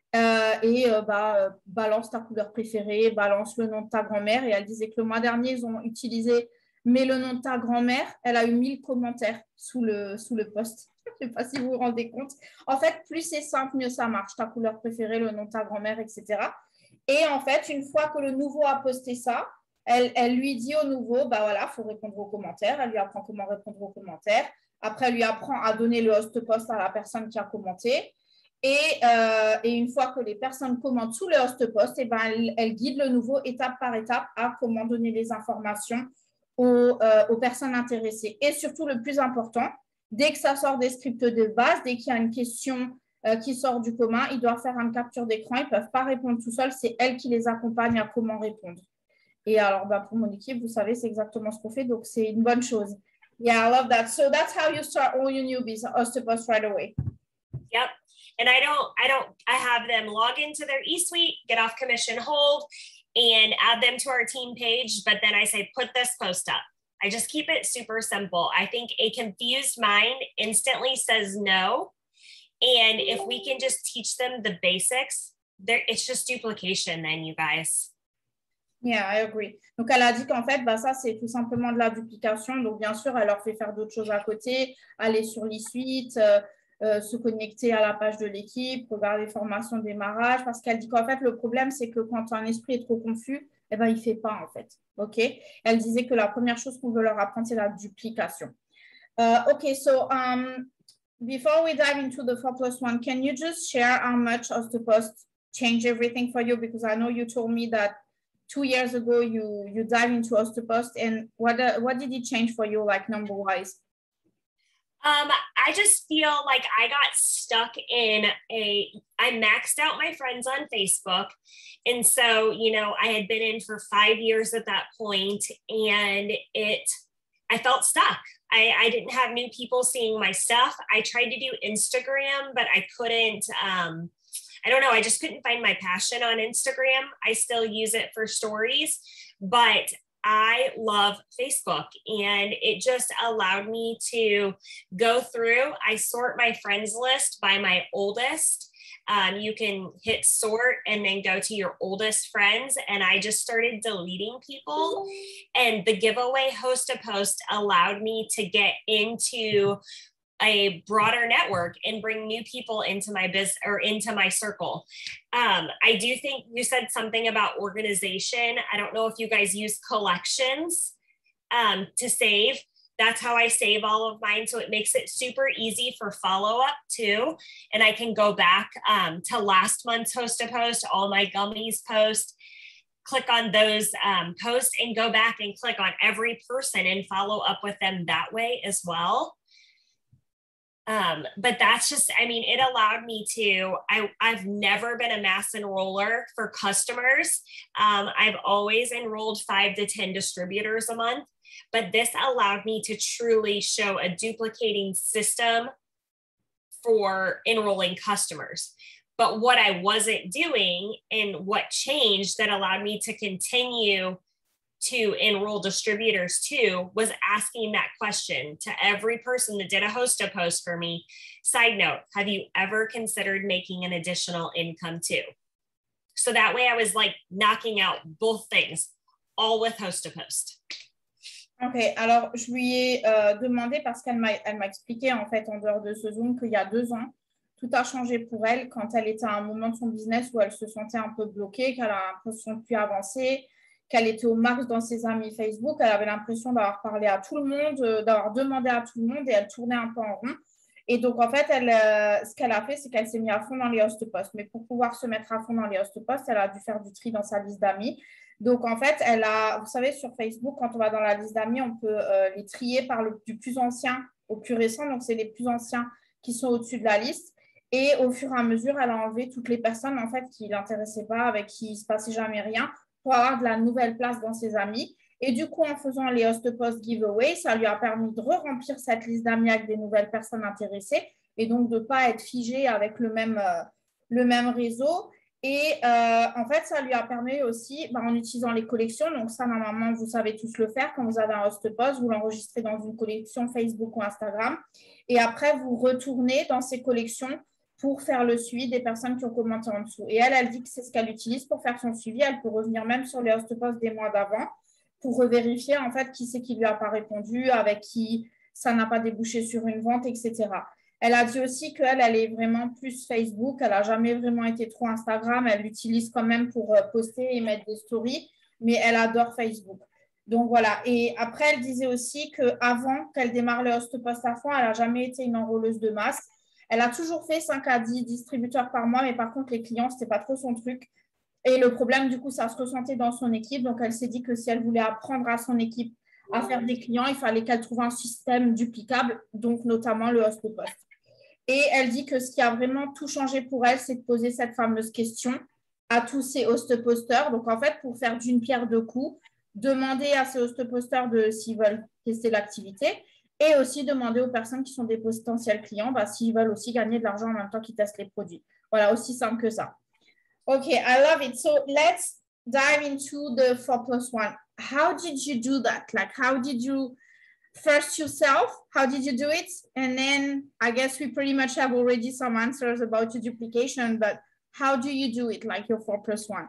A: Balance ta couleur préférée, balance le nom de ta grand-mère. Et elle disait que le mois dernier, ils ont utilisé mais le nom de ta grand-mère, elle a eu 1000 commentaires sous le post. Je ne sais pas si vous vous rendez compte. En fait, plus c'est simple, mieux ça marche. Ta couleur préférée, le nom de ta grand-mère, etc. Et en fait, une fois que le nouveau a posté ça, elle lui dit au nouveau, bah voilà, il faut répondre aux commentaires. Elle lui apprend comment répondre aux commentaires. Après, elle lui apprend à donner le host post à la personne qui a commenté. Et une fois que les personnes commentent sous le host post, elle guide le nouveau étape par étape à comment donner les informations aux personnes intéressées. Et surtout, le plus important, dès que ça sort des scripts de base, dès qu'il y a une question qui sort du commun, ils doivent faire une capture d'écran. Ils ne peuvent pas répondre tout seuls. C'est elle qui les accompagne à comment répondre. Et alors, pour mon équipe, vous savez, c'est exactement ce qu'on fait. Donc, c'est une bonne chose. Yeah, I love that. So that's how you start all your newbies, host-to-post right away.
B: Yep. And I have them log into their eSuite, get off commission hold, and add them to our team page. But then I say, put this post up. I just keep it super simple. I think a confused mind instantly says no. And if we can just teach them the basics, it's just duplication then, you guys.
A: Yeah, I agree. Donc, elle a dit qu'en fait, ça, c'est tout simplement de la duplication. Donc, bien sûr, elle leur fait faire d'autres choses à côté, aller sur l'eSuite, se connecter à la page de l'équipe, regarder formation démarrage, parce qu'elle dit qu'en fait, le problème, c'est que quand un esprit est trop confus, il ne fait pas, en fait. OK? Elle disait que la première chose qu'on veut leur apprendre, c'est la duplication. OK, so before we dive into the 4+1, can you just share how much host-to-post changed everything for you? Because I know you told me that 2 years ago, you dive into host-to-post, and what did it change for you, like number-wise?
B: I just feel like I got stuck in I maxed out my friends on Facebook. And so, I had been in for 5 years at that point, and I felt stuck. I didn't have new people seeing my stuff. I tried to do Instagram, but I couldn't, I don't know. I just couldn't find my passion on Instagram. I still use it for stories, but I love Facebook, and it just allowed me to go through. I sort my friends list by my oldest. You can hit sort and then go to your oldest friends. And I just started deleting people, and the giveaway host-to-post allowed me to get into a broader network and bring new people into my business or into my circle. I do think you said something about organization. I don't know if you guys use collections to save. That's how I save all of mine. So it makes it super easy for follow-up too. And I can go back to last month's host-to-post, all my gummies posts, click on those posts and go back and click on every person and follow up with them that way as well. But that's just, it allowed me to, I've never been a mass enroller for customers. I've always enrolled 5 to 10 distributors a month. but this allowed me to truly show a duplicating system for enrolling customers. But what I wasn't doing and what changed that allowed me to continue to enroll distributors too was asking that question to every person that did a Hostapost for me. Side note, have you ever considered making an additional income too? So that way I was like knocking out both things, all with Hostapost.
A: Ok, alors je lui ai demandé parce qu'elle m'a expliqué en fait en dehors de ce Zoom qu'il y a 2 ans, tout a changé pour elle quand elle était à un moment de son business où elle se sentait un peu bloquée, qu'elle a l'impression de plus avancer, qu'elle était au max dans ses amis Facebook, elle avait l'impression d'avoir parlé à tout le monde, d'avoir demandé à tout le monde et elle tournait un peu en rond. Et donc, en fait, ce qu'elle a fait, c'est qu'elle s'est mise à fond dans les Hostapost. Mais pour pouvoir se mettre à fond dans les Hostapost, elle a dû faire du tri dans sa liste d'amis. Donc, en fait, vous savez, sur Facebook, quand on va dans la liste d'amis, on peut les trier du plus ancien au plus récent. Donc, c'est les plus anciens qui sont au-dessus de la liste. Et au fur et à mesure, elle a enlevé toutes les personnes, en fait, qui ne l'intéressaient pas, avec qui il ne se passait jamais rien, pour avoir de la nouvelle place dans ses amis. Et du coup, en faisant les Hostapost giveaway, ça lui a permis de remplir cette liste d'amis avec des nouvelles personnes intéressées et donc de ne pas être figée avec le même réseau. Et en fait, ça lui a permis aussi, en utilisant les collections, donc ça, normalement, vous savez tous le faire. Quand vous avez un Hostapost, vous l'enregistrez dans une collection Facebook ou Instagram. Et après, vous retournez dans ces collections pour faire le suivi des personnes qui ont commenté en dessous. Et elle dit que c'est ce qu'elle utilise pour faire son suivi. Elle peut revenir même sur les Hostapost des mois d'avant pour revérifier en fait qui c'est qui lui a pas répondu, avec qui ça n'a pas débouché sur une vente, etc. Elle a dit aussi qu'elle est vraiment plus Facebook. Elle n'a jamais vraiment été trop Instagram. Elle l'utilise quand même pour poster et mettre des stories, mais elle adore Facebook. Donc voilà. Et après, elle disait aussi qu'avant qu'elle démarre le Hostapost à fond, elle n'a jamais été une enrôleuse de masse. Elle a toujours fait 5 à 10 distributeurs par mois, mais par contre, les clients, ce n'était pas trop son truc. Et le problème, du coup, ça se ressentait dans son équipe. Donc, elle s'est dit que si elle voulait apprendre à son équipe à faire des clients, il fallait qu'elle trouve un système duplicable, donc notamment le Hostapost. Et elle dit que ce qui a vraiment tout changé pour elle, c'est de poser cette fameuse question à tous ces Hostaposters. Donc, en fait, pour faire d'une pierre deux coups, demander à ces Hostaposters s'ils veulent tester l'activité et aussi demander aux personnes qui sont des potentiels clients s'ils veulent aussi gagner de l'argent en même temps qu'ils testent les produits. Voilà, aussi simple que ça. Okay, I love it. So let's dive into the 4+1. How did you do that? Like, how did you first yourself? How did you do it? And then I guess we pretty much have already some answers about your duplication, but how do you do it, like your 4+1?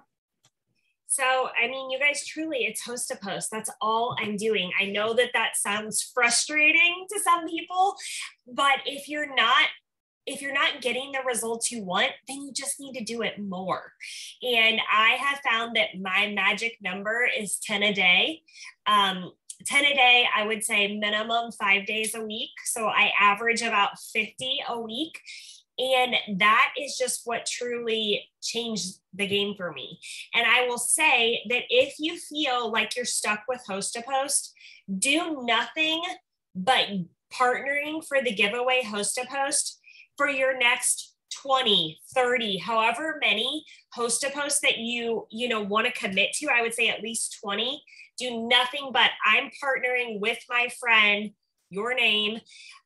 B: So, I mean, you guys, truly, it's Hostapost. That's all I'm doing. I know that sounds frustrating to some people, but if you're not getting the results you want, then you just need to do it more. And I have found that my magic number is 10 a day. 10 a day, I would say minimum 5 days a week. So I average about 50 a week. And that is just what truly changed the game for me. And I will say that if you feel like you're stuck with Hostapost, do nothing but partnering for the giveaway Hostapost for your next 20, 30, however many Hostaposts that you want to commit to. I would say at least 20. Do nothing but I'm partnering with my friend, your name,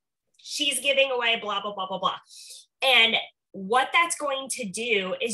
B: she's giving away blah, blah, blah, blah, blah. And what that's going to do is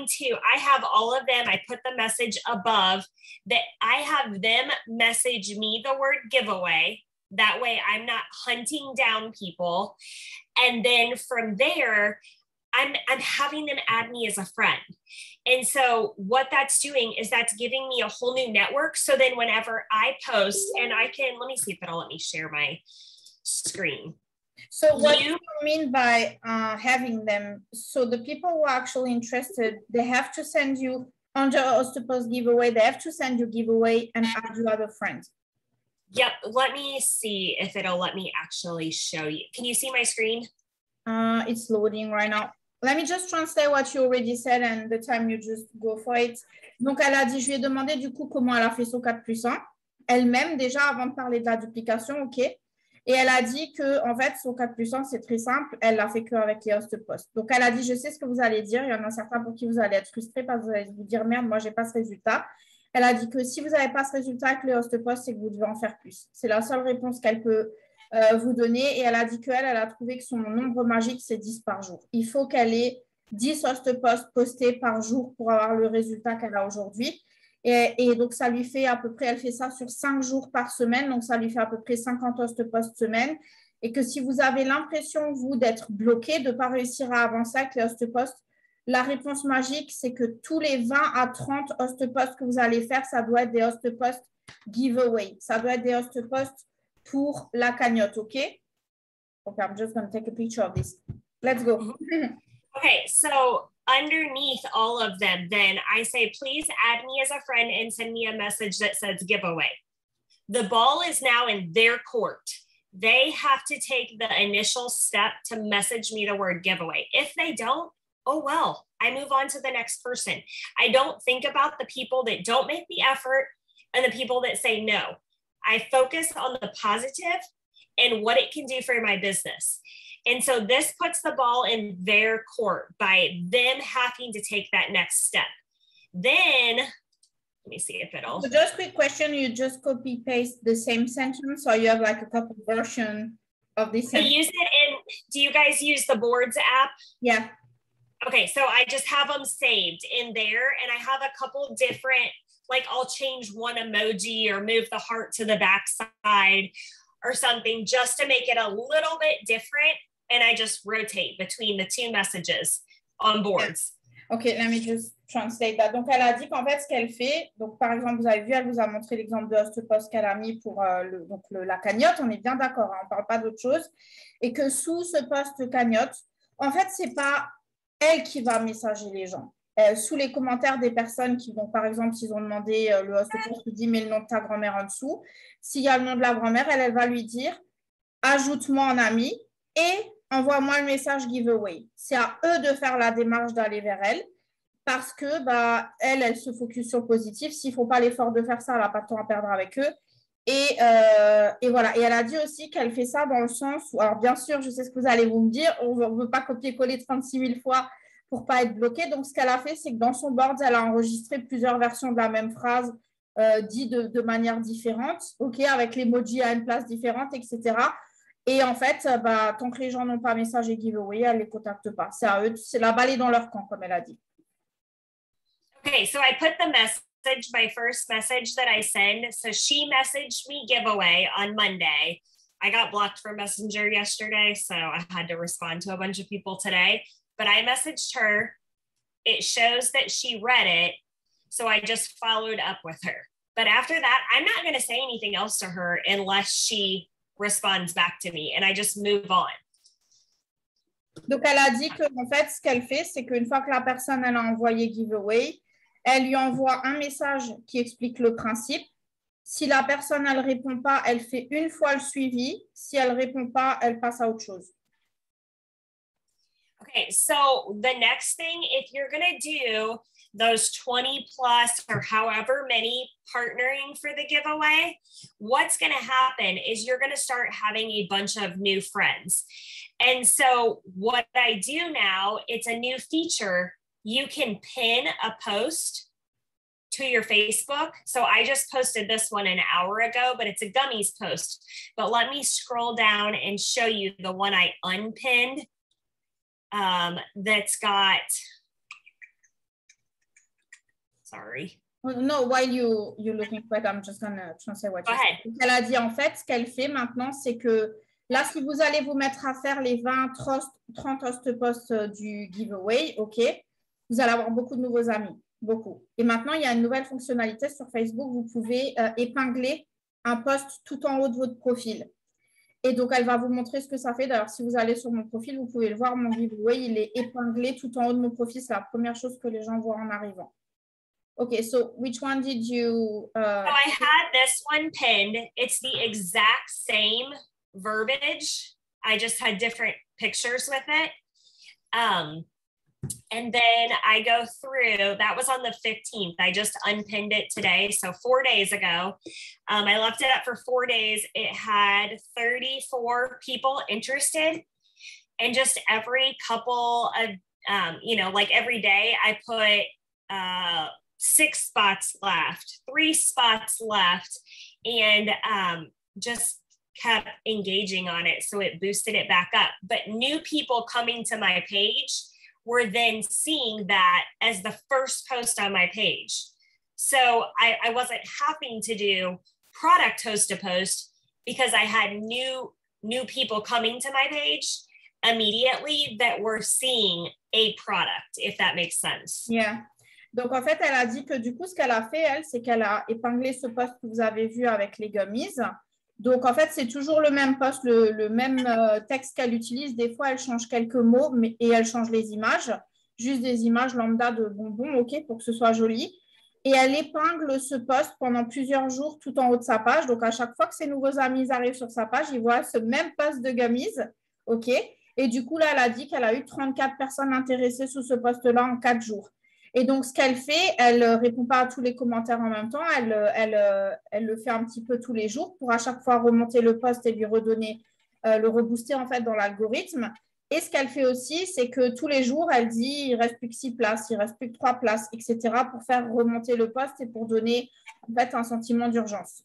B: I have all of them. I put the message above that I have them message me the word giveaway. That way I'm not hunting down people. And then from there, I'm having them add me as a friend. And so what that's doing is that's giving me a whole new network. So then whenever I post, and let me see if it'll let me share my screen.
A: So what do you mean by having them? So the people who are actually interested, they have to send you under Hostapost giveaway, they have to send you giveaway and add you other friends.
B: Yep. Let me see if it'll let me actually show you. Can you see my screen?
A: It's loading right now. Let me just translate what you already said and the time you just go for it. Donc, elle a dit, je lui ai demandé du coup comment elle a fait son 4+1. Elle-même, déjà, avant de parler de la duplication, OK. Et elle a dit que, en fait, son 4+1, c'est très simple. Elle l'a fait qu'avec les Hostapost. Donc, elle a dit, je sais ce que vous allez dire. Il y en a certains pour qui vous allez être frustrés parce que vous allez vous dire, merde, moi, je n'ai pas ce résultat. Elle a dit que si vous n'avez pas ce résultat avec le HostPost, c'est que vous devez en faire plus. C'est la seule réponse qu'elle peut vous donner. Et elle a dit qu'elle a trouvé que son nombre magique, c'est 10 par jour. Il faut qu'elle ait 10 HostPosts postés par jour pour avoir le résultat qu'elle a aujourd'hui. Et donc, ça lui fait à peu près, elle fait ça sur 5 jours par semaine. Donc, ça lui fait à peu près 50 HostPosts semaine. Et que si vous avez l'impression, vous, d'être bloqué, de ne pas réussir à avancer avec les HostPosts, la réponse magique, c'est que tous les 20 à 30 HostPosts que vous allez faire, ça doit être des HostPosts giveaway. Ça doit être des HostPosts pour la cagnotte, OK? Okay, I'm just going to take a picture of this. Let's go.
B: Okay, so underneath all of them, then I say, please add me as a friend and send me a message that says giveaway. The ball is now in their court. They have to take the initial step to message me the word giveaway. If they don't, oh, well, I move on to the next person. I don't think about the people that don't make the effort and the people that say no. I focus on the positive and what it can do for my business. And so this puts the ball in their court by them having to take that next step. Then, let me see if it'll.
A: So just quick question, you just copy paste the same sentence or you have like a couple version of this sentence?
B: I use it in, do you guys use the Boards app?
A: Yeah.
B: Okay, so I just have them saved in there and I have a couple different, like I'll change one emoji or move the heart to the back side or something just to make it a little bit different. And I just rotate between the two messages on Boards.
A: OK, let me just translate that. Donc, elle a dit qu'en fait, ce qu'elle fait, donc par exemple, vous avez vu, elle vous a montré l'exemple de HostPost qu'elle a mis pour la cagnotte. On est bien d'accord, hein, on ne parle pas d'autre chose. Et que sous ce post cagnotte, en fait, ce n'est pas elle qui va messager les gens. Sous les commentaires des personnes qui vont, par exemple, s'ils ont demandé le HostPost, qui dit « mets le nom de ta grand-mère en dessous », s'il y a le nom de la grand-mère, elle va lui dire « ajoute-moi en ami » et envoie-moi le message giveaway. C'est à eux de faire la démarche d'aller vers elle parce que elle se focus sur le positif. S'ils ne font pas l'effort de faire ça, elle n'a pas de temps à perdre avec eux. Et voilà. Et elle a dit aussi qu'elle fait ça dans le sens où, alors bien sûr, je sais ce que vous allez me dire, on ne veut pas copier-coller 36 000 fois pour ne pas être bloqué. Donc, ce qu'elle a fait, c'est que dans son board, elle a enregistré plusieurs versions de la même phrase dit de manière différente, avec l'emoji à une place différente, etc. Et en fait, tant que les gens n'ont pas message et giveaway, elle ne les contacte pas. C'est à eux, c'est la balle est dans leur camp, comme elle a dit.
B: Okay, so I put the message, my first message that I send. So she messaged me giveaway on Monday. I got blocked from Messenger yesterday, so I had to respond to a bunch of people today. But I messaged her. It shows that she read it, so I just followed up with her. But after that, I'm not going to say anything else to her unless she responds back to me and I just move on.
A: Donc, elle a dit que en fait, ce qu'elle fait, c'est qu'une fois que la personne elle a envoyé giveaway, elle lui envoie un message qui explique le principe. Si la personne elle répond pas, elle fait une fois le suivi. Si elle répond pas, elle passe à autre chose.
B: Okay, so the next thing, if you're going to do those 20 plus or however many partnering for the giveaway, what's going to happen is you're going to start having a bunch of new friends. And so what I do now, it's a new feature. You can pin a post to your Facebook. So I just posted this one an hour ago, but it's a gummies post. But let me scroll down and show you the one I unpinned. That's got, sorry.
A: No, while you're looking for it, I'm just going to translate what you said. Elle a dit en fait, ce qu'elle fait maintenant, c'est que là, si vous allez vous mettre à faire les 20-30 HostPosts du giveaway, OK, vous allez avoir beaucoup de nouveaux amis, beaucoup. Et maintenant, il y a une nouvelle fonctionnalité sur Facebook, vous pouvez épingler un post tout en haut de votre profil. Et donc, elle va vous montrer ce que ça fait. D'ailleurs, si vous allez sur mon profil, vous pouvez le voir, mon giveaway, il est épinglé tout en haut de mon profil. C'est la première chose que les gens voient en arrivant. Okay, so which one did you...
B: So I had this one pinned. It's the exact same verbiage. I just had different pictures with it. And then I go through, that was on the 15th. I just unpinned it today. So 4 days ago, I left it up for 4 days. It had 34 people interested. And just every couple of, like every day I put 6 spots left, 3 spots left, and just kept engaging on it. So it boosted it back up. But new people coming to my page were then seeing that as the first post on my page. So I wasn't having to do product host to post because I had new people coming to my page immediately that were seeing a product, if that makes sense.
A: Yeah. Donc, en fait, elle a dit que du coup, ce qu'elle a fait, elle, c'est qu'elle a épinglé ce post que vous avez vu avec les gummies. Donc, en fait, c'est toujours le même post, le même texte qu'elle utilise. Des fois, elle change quelques mots et elle change les images. Juste des images lambda de bonbons, OK, pour que ce soit joli. Et elle épingle ce post pendant plusieurs jours tout en haut de sa page. Donc, à chaque fois que ses nouveaux amis arrivent sur sa page, ils voient ce même post de gummies, OK. Et du coup, là, elle a dit qu'elle a eu 34 personnes intéressées sous ce post-là en 4 jours. Et donc, ce qu'elle fait, elle ne répond pas à tous les commentaires en même temps. Elle le fait un petit peu tous les jours pour à chaque fois remonter le post et lui redonner, le rebooster en fait dans l'algorithme. Et ce qu'elle fait aussi, c'est que tous les jours, elle dit il ne reste plus que 6 places, il ne reste plus que 3 places, etc. pour faire remonter le post et pour donner en fait un sentiment d'urgence.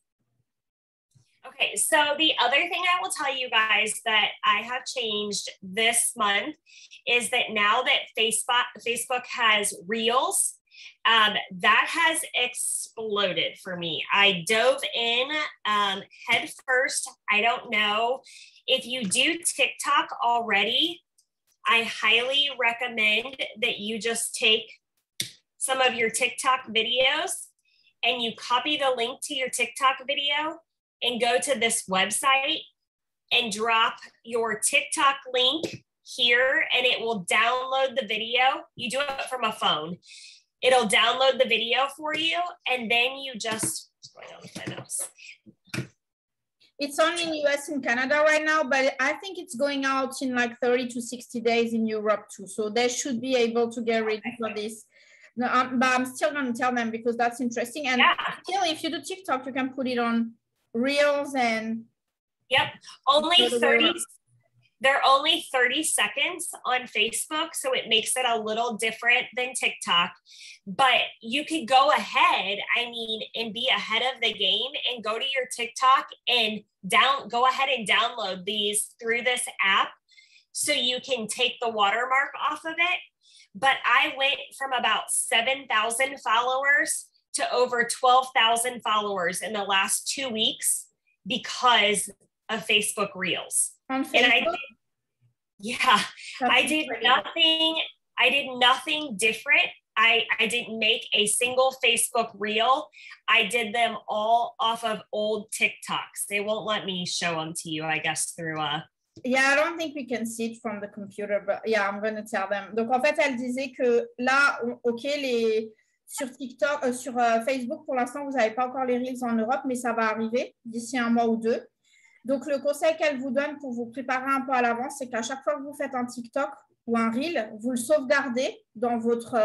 B: Okay, so the other thing I will tell you guys that I have changed this month is that now that Facebook has Reels, that has exploded for me. I dove in head first. I don't know if you do TikTok already. I highly recommend that you just take some of your TikTok videos and you copy the link to your TikTok video and go to this website and drop your TikTok link here and it will download the video. You do it from a phone. It'll download the video for you and then you just, what's going on with my nose?
A: It's only in US and Canada right now, but I think it's going out in like 30 to 60 days in Europe too. So they should be able to get ready for this. No, but I'm still going to tell them because that's interesting. And still, if you do TikTok, you can put it on Reels and
B: yep, only 30. They're only 30 seconds on Facebook, so it makes it a little different than TikTok. But you could go ahead, I mean, and be ahead of the game and go to your TikTok and go ahead and download these through this app so you can take the watermark off of it. But I went from about 7,000 followers to over 12,000 followers in the last 2 weeks because of Facebook Reels.
A: On Facebook?
B: And I did nothing different. I didn't make a single Facebook Reel. I did them all off of old TikToks. They won't let me show them to you, I guess, through
A: Yeah, I don't think we can see it from the computer, but yeah, I'm going to tell them. Donc, en fait, elle disait que là, OK, sur TikTok, sur Facebook, pour l'instant, vous n'avez pas encore les Reels en Europe, mais ça va arriver d'ici 1 mois ou 2. Donc, le conseil qu'elle vous donne pour vous préparer un peu à l'avance, c'est qu'à chaque fois que vous faites un TikTok ou un Reel, vous le sauvegardez dans votre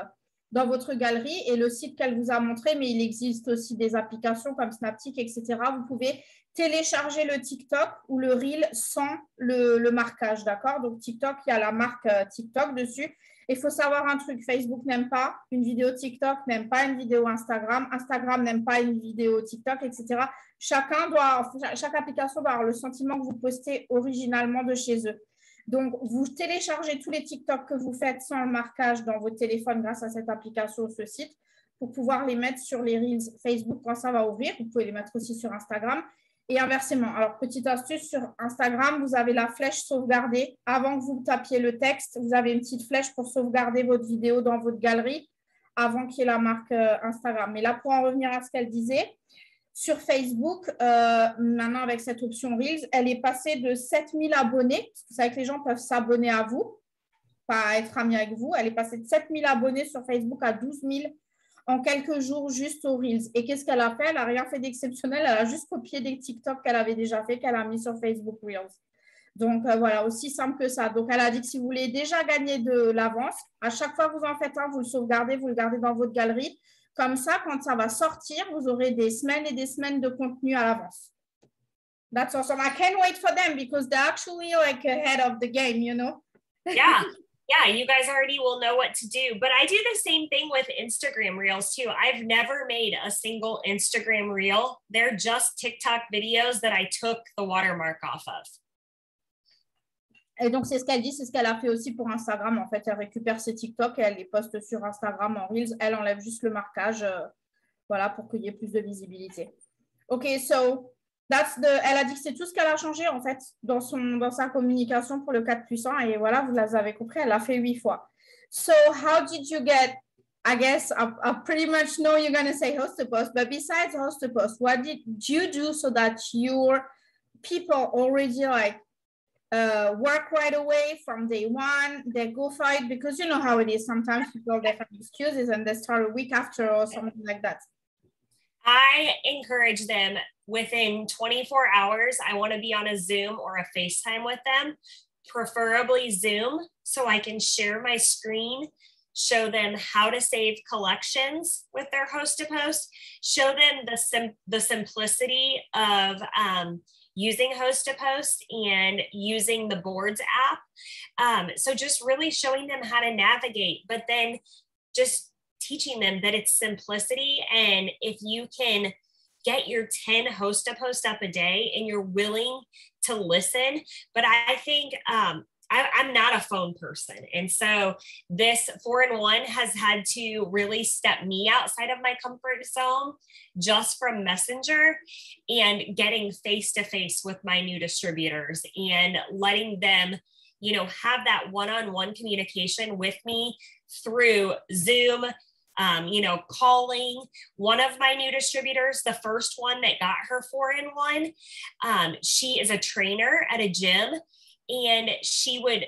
A: galerie et le site qu'elle vous a montré, mais il existe aussi des applications comme Snaptik, etc. Vous pouvez télécharger le TikTok ou le Reel sans le marquage, d'accord? Donc, TikTok, il y a la marque TikTok dessus. Il faut savoir un truc, Facebook n'aime pas une vidéo TikTok, n'aime pas une vidéo Instagram, Instagram n'aime pas une vidéo TikTok, etc. Chaque application doit avoir le sentiment que vous postez originalement de chez eux. Donc, vous téléchargez tous les TikTok que vous faites sans le marquage dans votre téléphone grâce à cette application ou ce site pour pouvoir les mettre sur les Reels Facebook quand ça va ouvrir. Vous pouvez les mettre aussi sur Instagram. Et inversement, alors petite astuce, sur Instagram, vous avez la flèche sauvegarder. Avant que vous tapiez le texte, vous avez une petite flèche pour sauvegarder votre vidéo dans votre galerie avant qu'il y ait la marque Instagram. Mais là, pour en revenir à ce qu'elle disait, sur Facebook, maintenant avec cette option Reels, elle est passée de 7000 abonnés, parce que vous savez que les gens peuvent s'abonner à vous, pas être amis avec vous. Elle est passée de 7000 abonnés sur Facebook à 12 000 en quelques jours juste aux Reels. Et qu'est-ce qu'elle a fait? Elle n'a rien fait d'exceptionnel. Elle a juste copié des TikTok qu'elle avait déjà fait, qu'elle a mis sur Facebook Reels. Donc, voilà, aussi simple que ça. Donc, elle a dit que si vous voulez déjà gagner de l'avance, à chaque fois que vous en faites un, vous le sauvegardez, vous le gardez dans votre galerie. Comme ça, quand ça va sortir, vous aurez des semaines et des semaines de contenu à l'avance. That's awesome. I can't wait for them because they're actually like ahead of the game, you know?
B: Yeah. Yeah, you guys already will know what to do. But I do the same thing with Instagram Reels too. I've never made a single Instagram Reel. They're just TikTok videos that I took the watermark off of.
A: Et donc, c'est ce qu'elle dit, c'est ce qu'elle a fait aussi pour Instagram. En fait, elle récupère ses TikTok et elle les poste sur Instagram en Reels. Elle enlève juste le marquage, voilà, pour qu'il y ait plus de visibilité. OK, so elle a dit que c'est tout ce qu'elle a changé, en fait, dans sa communication pour le 4+1. Et voilà, vous l'avez compris, elle l'a fait 8 fois. So, how did you get, I guess, I pretty much know you're going to say Hostapost, but besides Hostapost, what did you do so that your people already like work right away from day one, they go fight? Because you know how it is. Sometimes people, they have excuses and they start a week after or something like that.
B: I encourage them within 24 hours. I want to be on a Zoom or a FaceTime with them, preferably Zoom, so I can share my screen, show them how to save collections with their Hostapost, show them the simplicity of using Hostapost and using the Boards app. So just really showing them how to navigate, but then just teaching them that it's simplicity. And if you can get your 10 Hostapost up a day and you're willing to listen, but I think I'm not a phone person. And so this 4-in-1 has had to really step me outside of my comfort zone just from Messenger and getting face-to-face with my new distributors and letting them, you know, have that one-on-one communication with me through Zoom, you know, calling. One of my new distributors, the first one that got her 4-in-1, she is a trainer at a gym, and she would,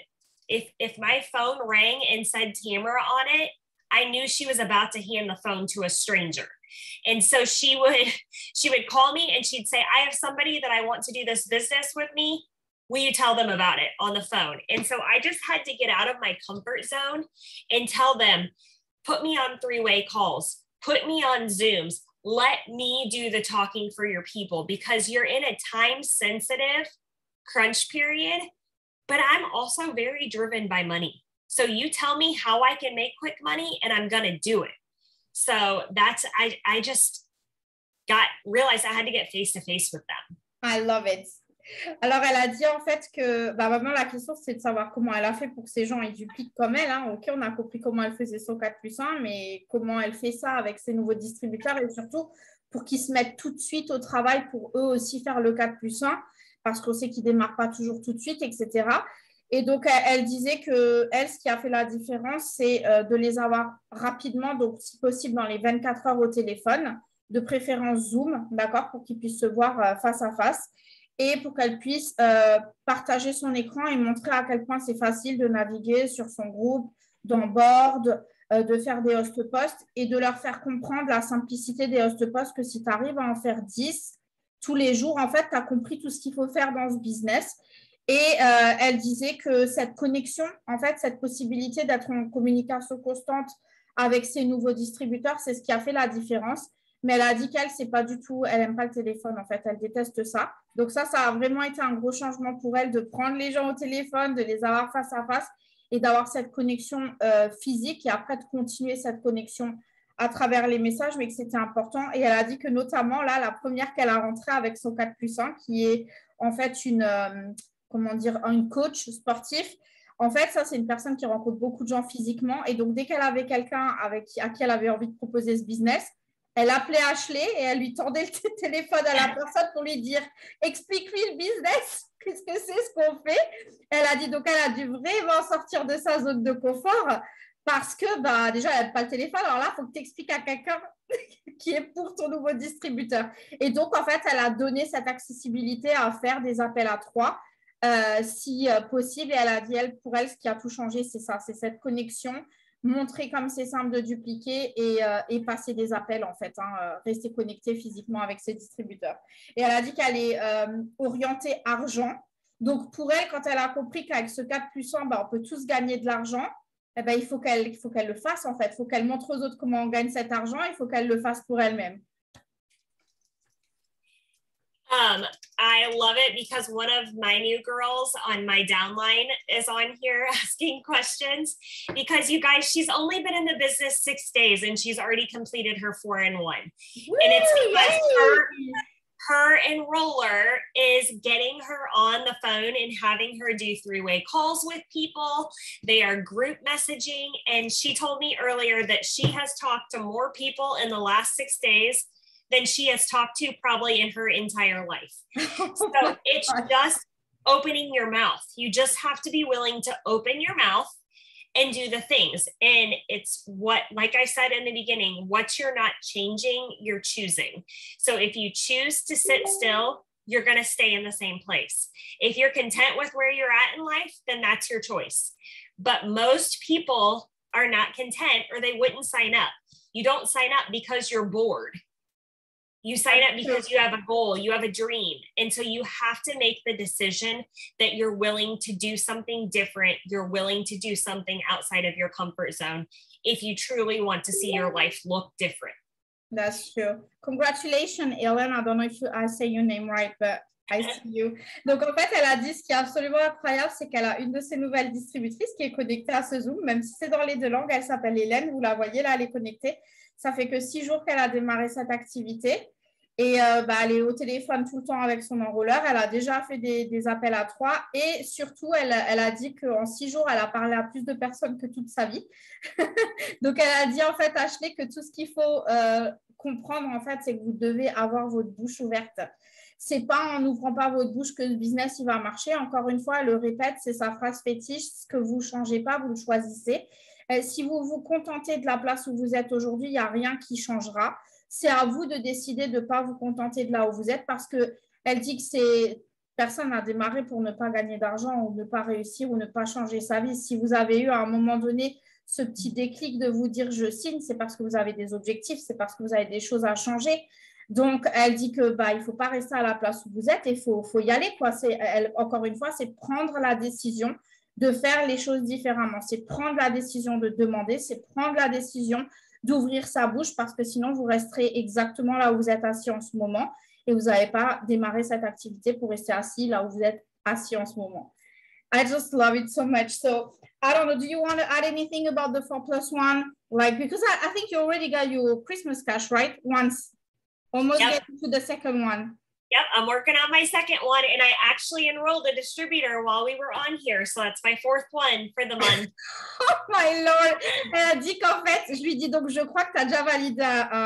B: if my phone rang and said Tamara on it, I knew she was about to hand the phone to a stranger. And so she would call me and she'd say, I have somebody that I want to do this business with me. Will you tell them about it on the phone? And so I just had to get out of my comfort zone and tell them, put me on 3-way calls, put me on Zooms, let me do the talking for your people, because you're in a time sensitive crunch period, but I'm also very driven by money. So you tell me how I can make quick money and I'm going to do it. So that's, I just realized I had to get face to face with them.
A: I love it. Alors, elle a dit en fait que maintenant, la question, c'est de savoir comment elle a fait pour que ces gens ils dupliquent comme elle. Hein. OK, on a compris comment elle faisait son 4+1, mais comment elle fait ça avec ses nouveaux distributeurs et surtout pour qu'ils se mettent tout de suite au travail pour eux aussi faire le 4+1 parce qu'on sait qu'ils ne démarrent pas toujours tout de suite, etc. Et donc, elle disait que elle, ce qui a fait la différence, c'est de les avoir rapidement, donc si possible dans les 24 heures au téléphone, de préférence Zoom, d'accord, pour qu'ils puissent se voir face à face. Et pour qu'elle puisse partager son écran et montrer à quel point c'est facile de naviguer sur son groupe, d'onboard, de faire des Hostapost et de leur faire comprendre la simplicité des Hostapost, que si tu arrives à en faire 10 tous les jours, en fait, tu as compris tout ce qu'il faut faire dans ce business. Et elle disait que cette connexion, en fait, cette possibilité d'être en communication constante avec ses nouveaux distributeurs, c'est ce qui a fait la différence. Mais elle a dit qu'elle, c'est pas du tout, elle n'aime pas le téléphone, en fait, elle déteste ça. Donc ça a vraiment été un gros changement pour elle de prendre les gens au téléphone, de les avoir face à face et d'avoir cette connexion physique et après de continuer cette connexion à travers les messages, mais que c'était important. Et elle a dit que notamment, là, la première qu'elle a rentrée avec son 4+1, qui est en fait une coach sportif. En fait, ça, c'est une personne qui rencontre beaucoup de gens physiquement. Et donc, dès qu'elle avait quelqu'un à qui elle avait envie de proposer ce business, elle appelait Ashley et elle lui tendait le téléphone à la personne pour lui dire « Explique-lui le business, qu'est-ce que c'est ce qu'on fait ?» Elle a dit, donc elle a dû vraiment sortir de sa zone de confort parce que déjà, elle n'a pas le téléphone. Alors là, il faut que tu expliques à quelqu'un qui est pour ton nouveau distributeur. Et donc, en fait, elle a donné cette accessibilité à faire des appels à 3 si possible. Et elle a dit, pour elle, ce qui a tout changé, c'est ça, c'est cette connexion, montrer comme c'est simple de dupliquer et passer des appels, en fait, rester connecté physiquement avec ses distributeurs. Et elle a dit qu'elle est orientée argent. Donc, pour elle, quand elle a compris qu'avec ce 4+1, on peut tous gagner de l'argent, il faut qu'elle le fasse, en fait. Il faut qu'elle montre aux autres comment on gagne cet argent. Il faut qu'elle le fasse pour elle-même.
B: I love it because one of my new girls on my downline is on here asking questions because you guys, she's only been in the business 6 days and she's already completed her 4-in-1. And it's because her enroller is getting her on the phone and having her do 3-way calls with people. They are group messaging. And she told me earlier that she has talked to more people in the last 6 days than she has talked to probably in her entire life. So it's just opening your mouth. You just have to be willing to open your mouth and do the things. And it's what, like I said in the beginning, what you're not changing, you're choosing. So if you choose to sit still, you're going to stay in the same place. If you're content with where you're at in life, then that's your choice. But most people are not content or they wouldn't sign up. You don't sign up because you're bored. You sign up because you have a goal, you have a dream. And so you have to make the decision that you're willing to do something different. You're willing to do something outside of your comfort zone if you truly want to see your life look different.
A: That's true. Congratulations, Ellen. I don't know if I say your name right, but I see you. Donc, en fait, elle a dit ce qui est absolument incroyable, c'est qu'elle a une de ses nouvelles distributrices qui est connectée à ce Zoom, même si c'est dans les 2 langues. Elle s'appelle Hélène. Vous la voyez là, elle est connectée. Ça fait que 6 jours qu'elle a démarré cette activité. Et elle est au téléphone tout le temps avec son enrôleur. Elle a déjà fait des appels à 3. Et surtout, elle a dit qu'en 6 jours, elle a parlé à plus de personnes que toute sa vie. Donc, elle a dit en fait, Ashley, que tout ce qu'il faut comprendre, en fait, c'est que vous devez avoir votre bouche ouverte. C'est pas en n'ouvrant pas votre bouche que le business il va marcher. Encore une fois, elle le répète, c'est sa phrase fétiche. Ce que vous ne changez pas, vous le choisissez. Si vous vous contentez de la place où vous êtes aujourd'hui, il n'y a rien qui changera. C'est à vous de décider de ne pas vous contenter de là où vous êtes parce qu'elle dit que personne n'a démarré pour ne pas gagner d'argent ou ne pas réussir ou ne pas changer sa vie. Si vous avez eu à un moment donné ce petit déclic de vous dire je signe, c'est parce que vous avez des objectifs, c'est parce que vous avez des choses à changer. Donc, elle dit que il ne faut pas rester à la place où vous êtes et il faut y aller, quoi. Encore une fois, c'est prendre la décision de faire les choses différemment. C'est prendre la décision de demander, c'est prendre la décision d'ouvrir sa bouche parce que sinon, vous resterez exactement là où vous êtes assis en ce moment et vous n'avez pas démarré cette activité pour rester assis là où vous êtes assis en ce moment. I just love it so much. So, I don't know, do you want to add anything about the 4+1? Like, because I think you already got your Christmas cash, right? Once, almost getting to the second one.
B: Yep, I'm working on my second one, and I actually enrolled a distributor while we were on here, so that's my 4th one for the month.
A: Oh my Lord! Elle a dit qu'en fait, je lui dis donc je crois que tu as déjà validé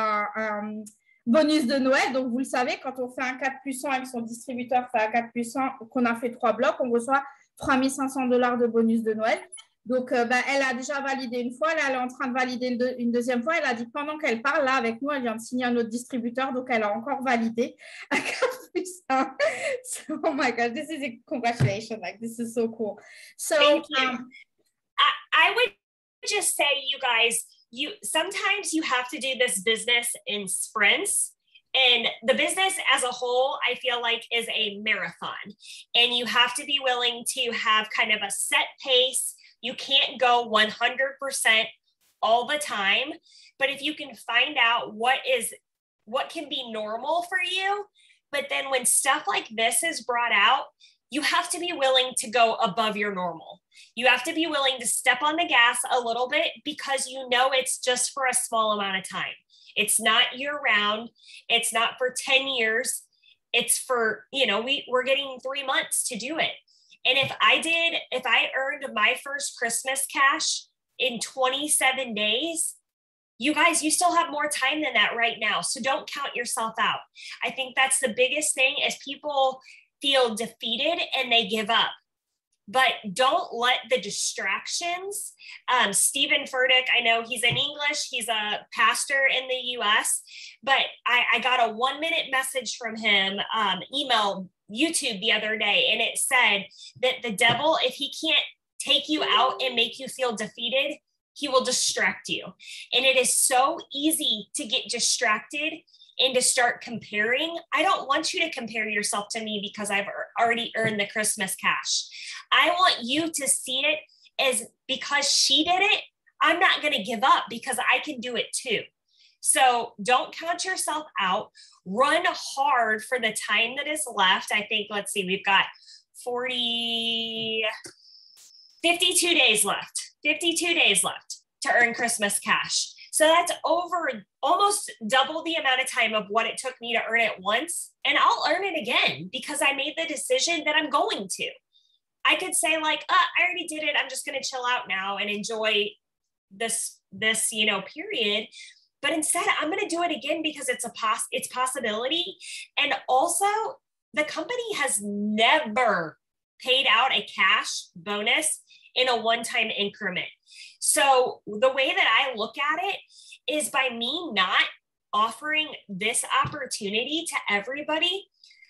A: un bonus de Noël, donc vous le savez, quand on fait un 4+100 avec son distributeur, fait un 4+100, qu'on a fait 3 blocs, on reçoit $3 500 de bonus de Noël. Donc, elle a déjà validé une fois, là, elle est en train de valider une deuxième fois. Elle a dit pendant qu'elle parle, là, avec nous, elle vient de signer un autre distributeur, donc elle a encore validé un 4+1. So, oh my God, this is a congratulations. Like, this is so cool. So,
B: thank you. I would just say, you guys, sometimes you have to do this business in sprints. And the business as a whole, I feel like, is a marathon. And you have to be willing to have kind of a set pace. You can't go 100% all the time, but if you can find out what can be normal for you, but then when stuff like this is brought out, you have to be willing to go above your normal. You have to be willing to step on the gas a little bit because you know it's just for a small amount of time. It's not year round. It's not for 10 years. It's for, we're getting 3 months to do it. And if I earned my first Christmas cash in 27 days, you guys, you still have more time than that right now. So don't count yourself out. I think that's the biggest thing is people feel defeated and they give up. But don't let the distractions, Stephen Furtick, I know he's in English, he's a pastor in the US, but I got a 1-minute message from him, email YouTube the other day, and it said that the devil, if he can't take you out and make you feel defeated, he will distract you. And it is so easy to get distracted and to start comparing. I don't want you to compare yourself to me because I've already earned the Christmas cash. I want you to see it as because she did it, I'm not going to give up because I can do it too. So don't count yourself out. Run hard for the time that is left. I think, let's see, we've got 52 days left. 52 days left to earn Christmas cash. So that's over almost double the amount of time of what it took me to earn it once. And I'll earn it again because I made the decision that I'm going to. I could say like, I already did it. I'm just going to chill out now and enjoy this, period. But instead, I'm going to do it again because it's possibility. And also, the company has never paid out a cash bonus in a one-time increment. So the way that I look at it is by me not offering this opportunity to everybody.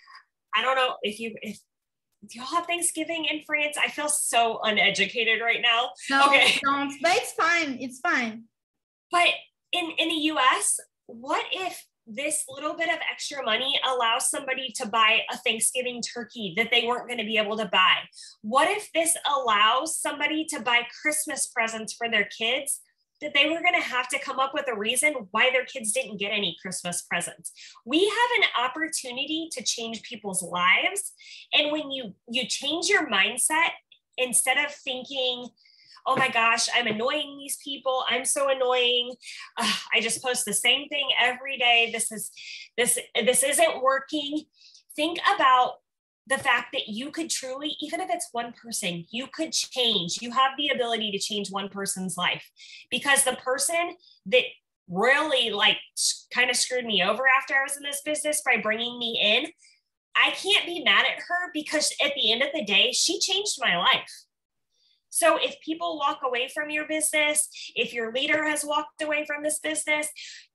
B: I don't know if do y'all have Thanksgiving in France? I feel so uneducated right now.
A: No, okay. Don't, but it's fine. It's fine.
B: But in the US, what if this little bit of extra money allows somebody to buy a Thanksgiving turkey that they weren't going to be able to buy? What if this allows somebody to buy Christmas presents for their kids that they were going to have to come up with a reason why their kids didn't get any Christmas presents? We have an opportunity to change people's lives. And when you change your mindset, instead of thinking, oh my gosh, I'm annoying these people, I'm so annoying, I just post the same thing every day, this isn't working. Think about the fact that you could truly, even if it's one person, you could change. You have the ability to change one person's life, because the person that really kind of screwed me over after I was in this business by bringing me in, I can't be mad at her because at the end of the day, she changed my life. So if people walk away from your business, if your leader has walked away from this business,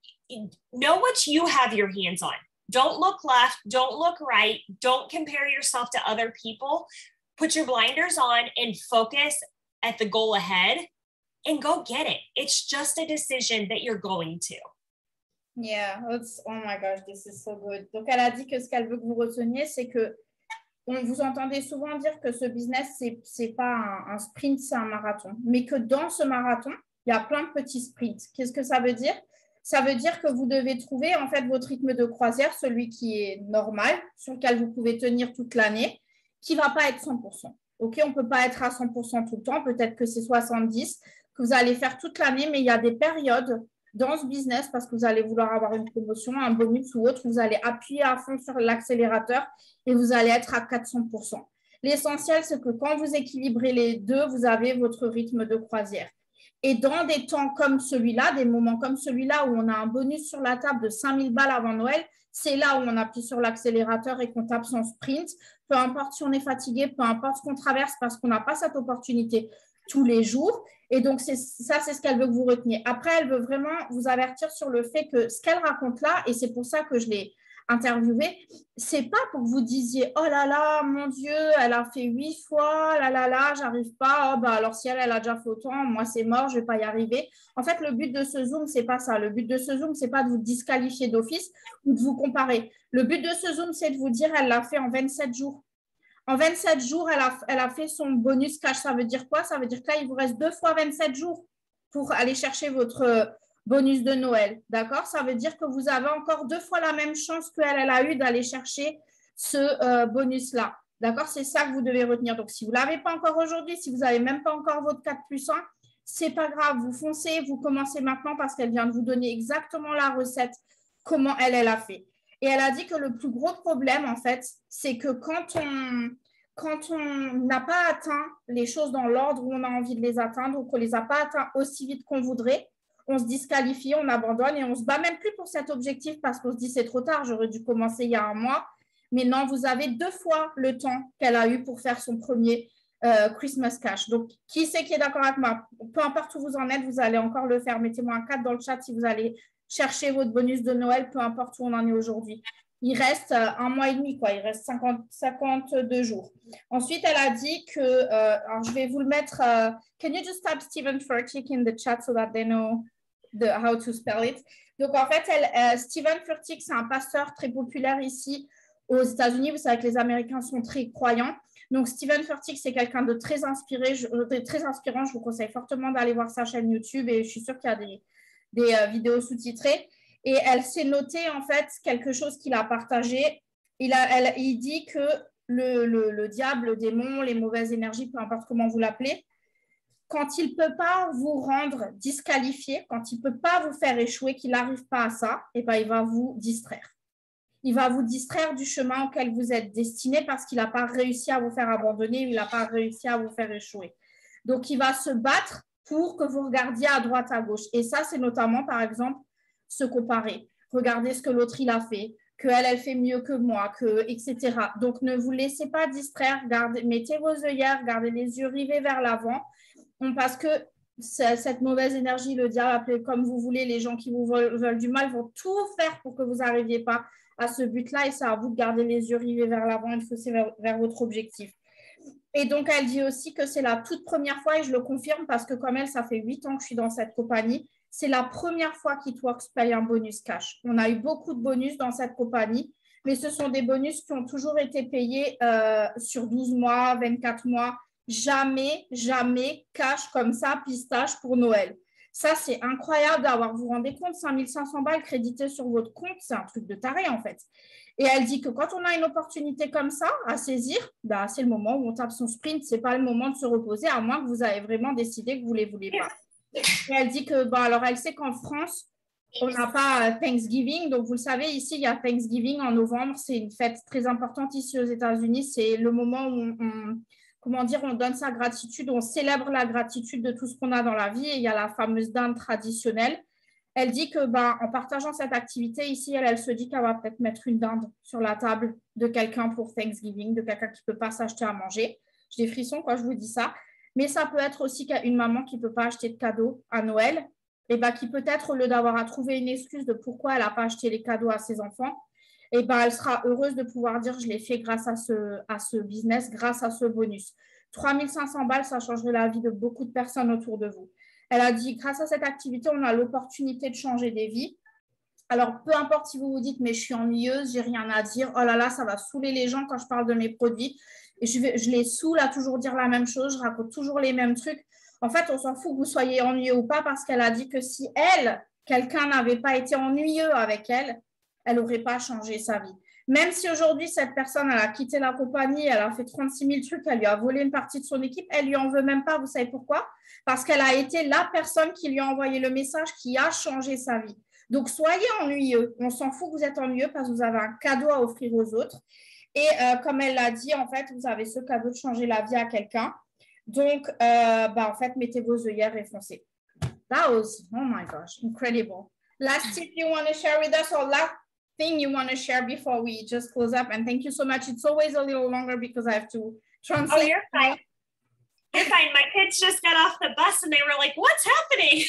B: know what you have your hands on. Don't look left, don't look right, don't compare yourself to other people. Put your blinders on and focus at the goal ahead and go get it. It's just a decision that you're going to.
A: Yeah, oh my gosh, this is so good. Donc elle a dit que ce qu'elle veut que vous reteniez, c'est que vous entendez souvent dire que ce business, c'est pas un sprint, c'est un marathon. Mais que dans ce marathon, il y a plein de petits sprints. Qu'est-ce que ça veut dire? Ça veut dire que vous devez trouver en fait votre rythme de croisière, celui qui est normal, sur lequel vous pouvez tenir toute l'année, qui ne va pas être 100%. OK, on ne peut pas être à 100% tout le temps. Peut-être que c'est 70, que vous allez faire toute l'année, mais il y a des périodes dans ce business, parce que vous allez vouloir avoir une promotion, un bonus ou autre, vous allez appuyer à fond sur l'accélérateur et vous allez être à 400%. L'essentiel, c'est que quand vous équilibrez les deux, vous avez votre rythme de croisière. Et dans des temps comme celui-là, des moments comme celui-là où on a un bonus sur la table de 5000 balles avant Noël, c'est là où on appuie sur l'accélérateur et qu'on tape son sprint. Peu importe si on est fatigué, peu importe ce qu'on traverse, parce qu'on n'a pas cette opportunité tous les jours. Et donc, c'est ce qu'elle veut que vous reteniez. Après, elle veut vraiment vous avertir sur le fait que ce qu'elle raconte là, et c'est pour ça que je l'ai interviewée, c'est pas pour que vous disiez « Oh là là, mon Dieu, elle a fait 8 fois, là, j'arrive pas. Oh, bah, alors si elle a déjà fait autant, moi, c'est mort, je vais pas y arriver. » En fait, le but de ce Zoom, c'est pas ça. Le but de ce Zoom, c'est pas de vous disqualifier d'office ou de vous comparer. Le but de ce Zoom, c'est de vous dire « Elle l'a fait en 27 jours. » En 27 jours, elle a fait son bonus cash. Ça veut dire quoi? Ça veut dire que là, il vous reste 2 fois 27 jours pour aller chercher votre bonus de Noël. D'accord? Ça veut dire que vous avez encore 2 fois la même chance qu'elle a eu d'aller chercher ce bonus-là. D'accord? C'est ça que vous devez retenir. Donc, si vous ne l'avez pas encore aujourd'hui, si vous n'avez même pas encore votre 4+1, ce n'est pas grave. Vous foncez, vous commencez maintenant parce qu'elle vient de vous donner exactement la recette, comment elle a fait. Et elle a dit que le plus gros problème, en fait, c'est que quand on n'a pas atteint les choses dans l'ordre où on a envie de les atteindre ou qu'on ne les a pas atteints aussi vite qu'on voudrait, on se disqualifie, on abandonne et on ne se bat même plus pour cet objectif parce qu'on se dit c'est trop tard, j'aurais dû commencer il y a un mois. Mais non, vous avez 2 fois le temps qu'elle a eu pour faire son premier Christmas cash. Donc, qui c'est qui est d'accord avec moi? Peu importe où vous en êtes, vous allez encore le faire. Mettez-moi un 4 dans le chat si vous allez chercher votre bonus de Noël, peu importe où on en est aujourd'hui. Il reste 1 mois et demi, quoi. Il reste 52 jours. Ensuite, elle a dit que, alors je vais vous le mettre, can you just type Steven Furtick in the chat so that they know how to spell it? Donc, en fait, Steven Furtick, c'est un pasteur très populaire ici aux États-Unis. Vous savez que les Américains sont très croyants. Donc, Steven Furtick, c'est quelqu'un de très inspirant. Je vous conseille fortement d'aller voir sa chaîne YouTube et je suis sûre qu'il y a des vidéos sous-titrées. Et elle s'est notée, en fait, quelque chose qu'il a partagé. Il dit que le diable, le démon, les mauvaises énergies, peu importe comment vous l'appelez, quand il ne peut pas vous rendre disqualifié, quand il ne peut pas vous faire échouer, qu'il n'arrive pas à ça, eh ben, il va vous distraire. Il va vous distraire du chemin auquel vous êtes destiné parce qu'il n'a pas réussi à vous faire abandonner, il n'a pas réussi à vous faire échouer. Donc, il va se battre pour que vous regardiez à droite, à gauche. Et ça, c'est notamment, par exemple, se comparer. Regardez ce que l'autre, il a fait, qu'elle fait mieux que moi, etc. Donc, ne vous laissez pas distraire. Mettez vos œillères, gardez les yeux rivés vers l'avant parce que cette mauvaise énergie, le diable, appelez comme vous voulez, les gens qui vous veulent du mal vont tout faire pour que vous n'arriviez pas à ce but-là et c'est à vous de garder les yeux rivés vers l'avant et de focuser vers votre objectif. Et donc, elle dit aussi que c'est la toute première fois, et je le confirme parce que comme elle, ça fait 8 ans que je suis dans cette compagnie, c'est la première fois qu'Itworks paye un bonus cash. On a eu beaucoup de bonus dans cette compagnie, mais ce sont des bonus qui ont toujours été payés sur 12 mois, 24 mois, jamais cash comme ça, pistache pour Noël. Ça, c'est incroyable d'avoir, vous vous rendez compte, 5500 balles créditées sur votre compte, c'est un truc de taré en fait. Et elle dit que quand on a une opportunité comme ça à saisir, bah, c'est le moment où on tape son sprint, ce n'est pas le moment de se reposer, à moins que vous avez vraiment décidé que vous ne les voulez pas. Et elle dit que, bah, alors elle sait qu'en France, on n'a pas Thanksgiving, donc vous le savez, ici, il y a Thanksgiving en novembre, c'est une fête très importante ici aux États-Unis, c'est le moment où on donne sa gratitude, on célèbre la gratitude de tout ce qu'on a dans la vie, et il y a la fameuse dinde traditionnelle. Elle dit que, en partageant cette activité ici, elle se dit qu'elle va peut-être mettre une dinde sur la table de quelqu'un pour Thanksgiving, de quelqu'un qui ne peut pas s'acheter à manger. J'ai des frissons quand je vous dis ça. Mais ça peut être aussi une maman qui ne peut pas acheter de cadeaux à Noël, et qui peut-être, au lieu d'avoir à trouver une excuse de pourquoi elle n'a pas acheté les cadeaux à ses enfants, elle sera heureuse de pouvoir dire « je l'ai fait grâce à ce business, grâce à ce bonus ». 3500 balles, ça changerait la vie de beaucoup de personnes autour de vous. Elle a dit, grâce à cette activité, on a l'opportunité de changer des vies. Alors, peu importe si vous vous dites, mais je suis ennuyeuse, j'ai rien à dire, oh là là, ça va saouler les gens quand je parle de mes produits. Et je les saoule à toujours dire la même chose, je raconte toujours les mêmes trucs. En fait, on s'en fout que vous soyez ennuyeux ou pas parce qu'elle a dit que si quelqu'un n'avait pas été ennuyeux avec elle, elle n'aurait pas changé sa vie. Même si aujourd'hui, cette personne, elle a quitté la compagnie, elle a fait 36 000 trucs, elle lui a volé une partie de son équipe, elle ne lui en veut même pas. Vous savez pourquoi? Parce qu'elle a été la personne qui lui a envoyé le message qui a changé sa vie. Donc, soyez ennuyeux. On s'en fout que vous êtes ennuyeux parce que vous avez un cadeau à offrir aux autres. Et comme elle l'a dit, en fait, vous avez ce cadeau de changer la vie à quelqu'un. Donc, en fait, mettez vos œillères et foncez. That was, oh my gosh, incredible. Last tip you want to share with us or last thing you want to share before we just close up? And thank you so much. It's always a little longer because I have to translate.
B: Oh, you're fine. You're fine. My kids just got off the bus and they were like, what's happening?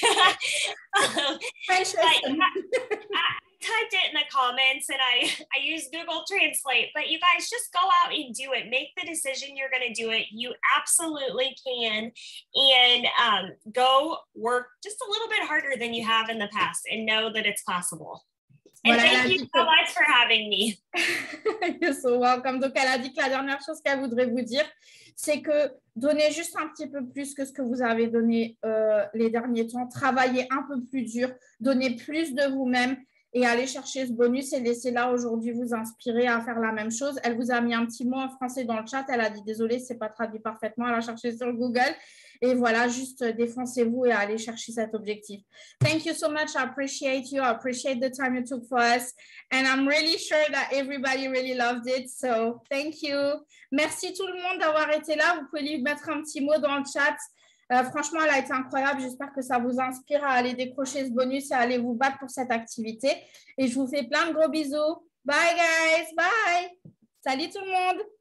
B: I typed it in the comments and I used Google Translate, but you guys just go out and do it. Make the decision you're going to do it. You absolutely can. And go work just a little bit harder than you have in the past and know that it's possible. And thank you so much for having me.
A: You're so welcome. Donc, elle a dit que la dernière chose qu'elle voudrait vous dire, c'est que donnez juste un petit peu plus que ce que vous avez donné les derniers temps. Travaillez un peu plus dur, donnez plus de vous-même et allez chercher ce bonus et laissez-la aujourd'hui vous inspirer à faire la même chose. Elle vous a mis un petit mot en français dans le chat. Elle a dit désolé, ce n'est pas traduit parfaitement. Elle a cherché sur Google. Et voilà, juste défoncez-vous et allez chercher cet objectif. Thank you so much. I appreciate you. I appreciate the time you took for us. And I'm really sure that everybody really loved it. So thank you. Merci tout le monde d'avoir été là. Vous pouvez lui mettre un petit mot dans le chat. Franchement, elle a été incroyable. J'espère que ça vous inspire à aller décrocher ce bonus et à aller vous battre pour cette activité. Et je vous fais plein de gros bisous. Bye guys. Bye. Salut tout le monde.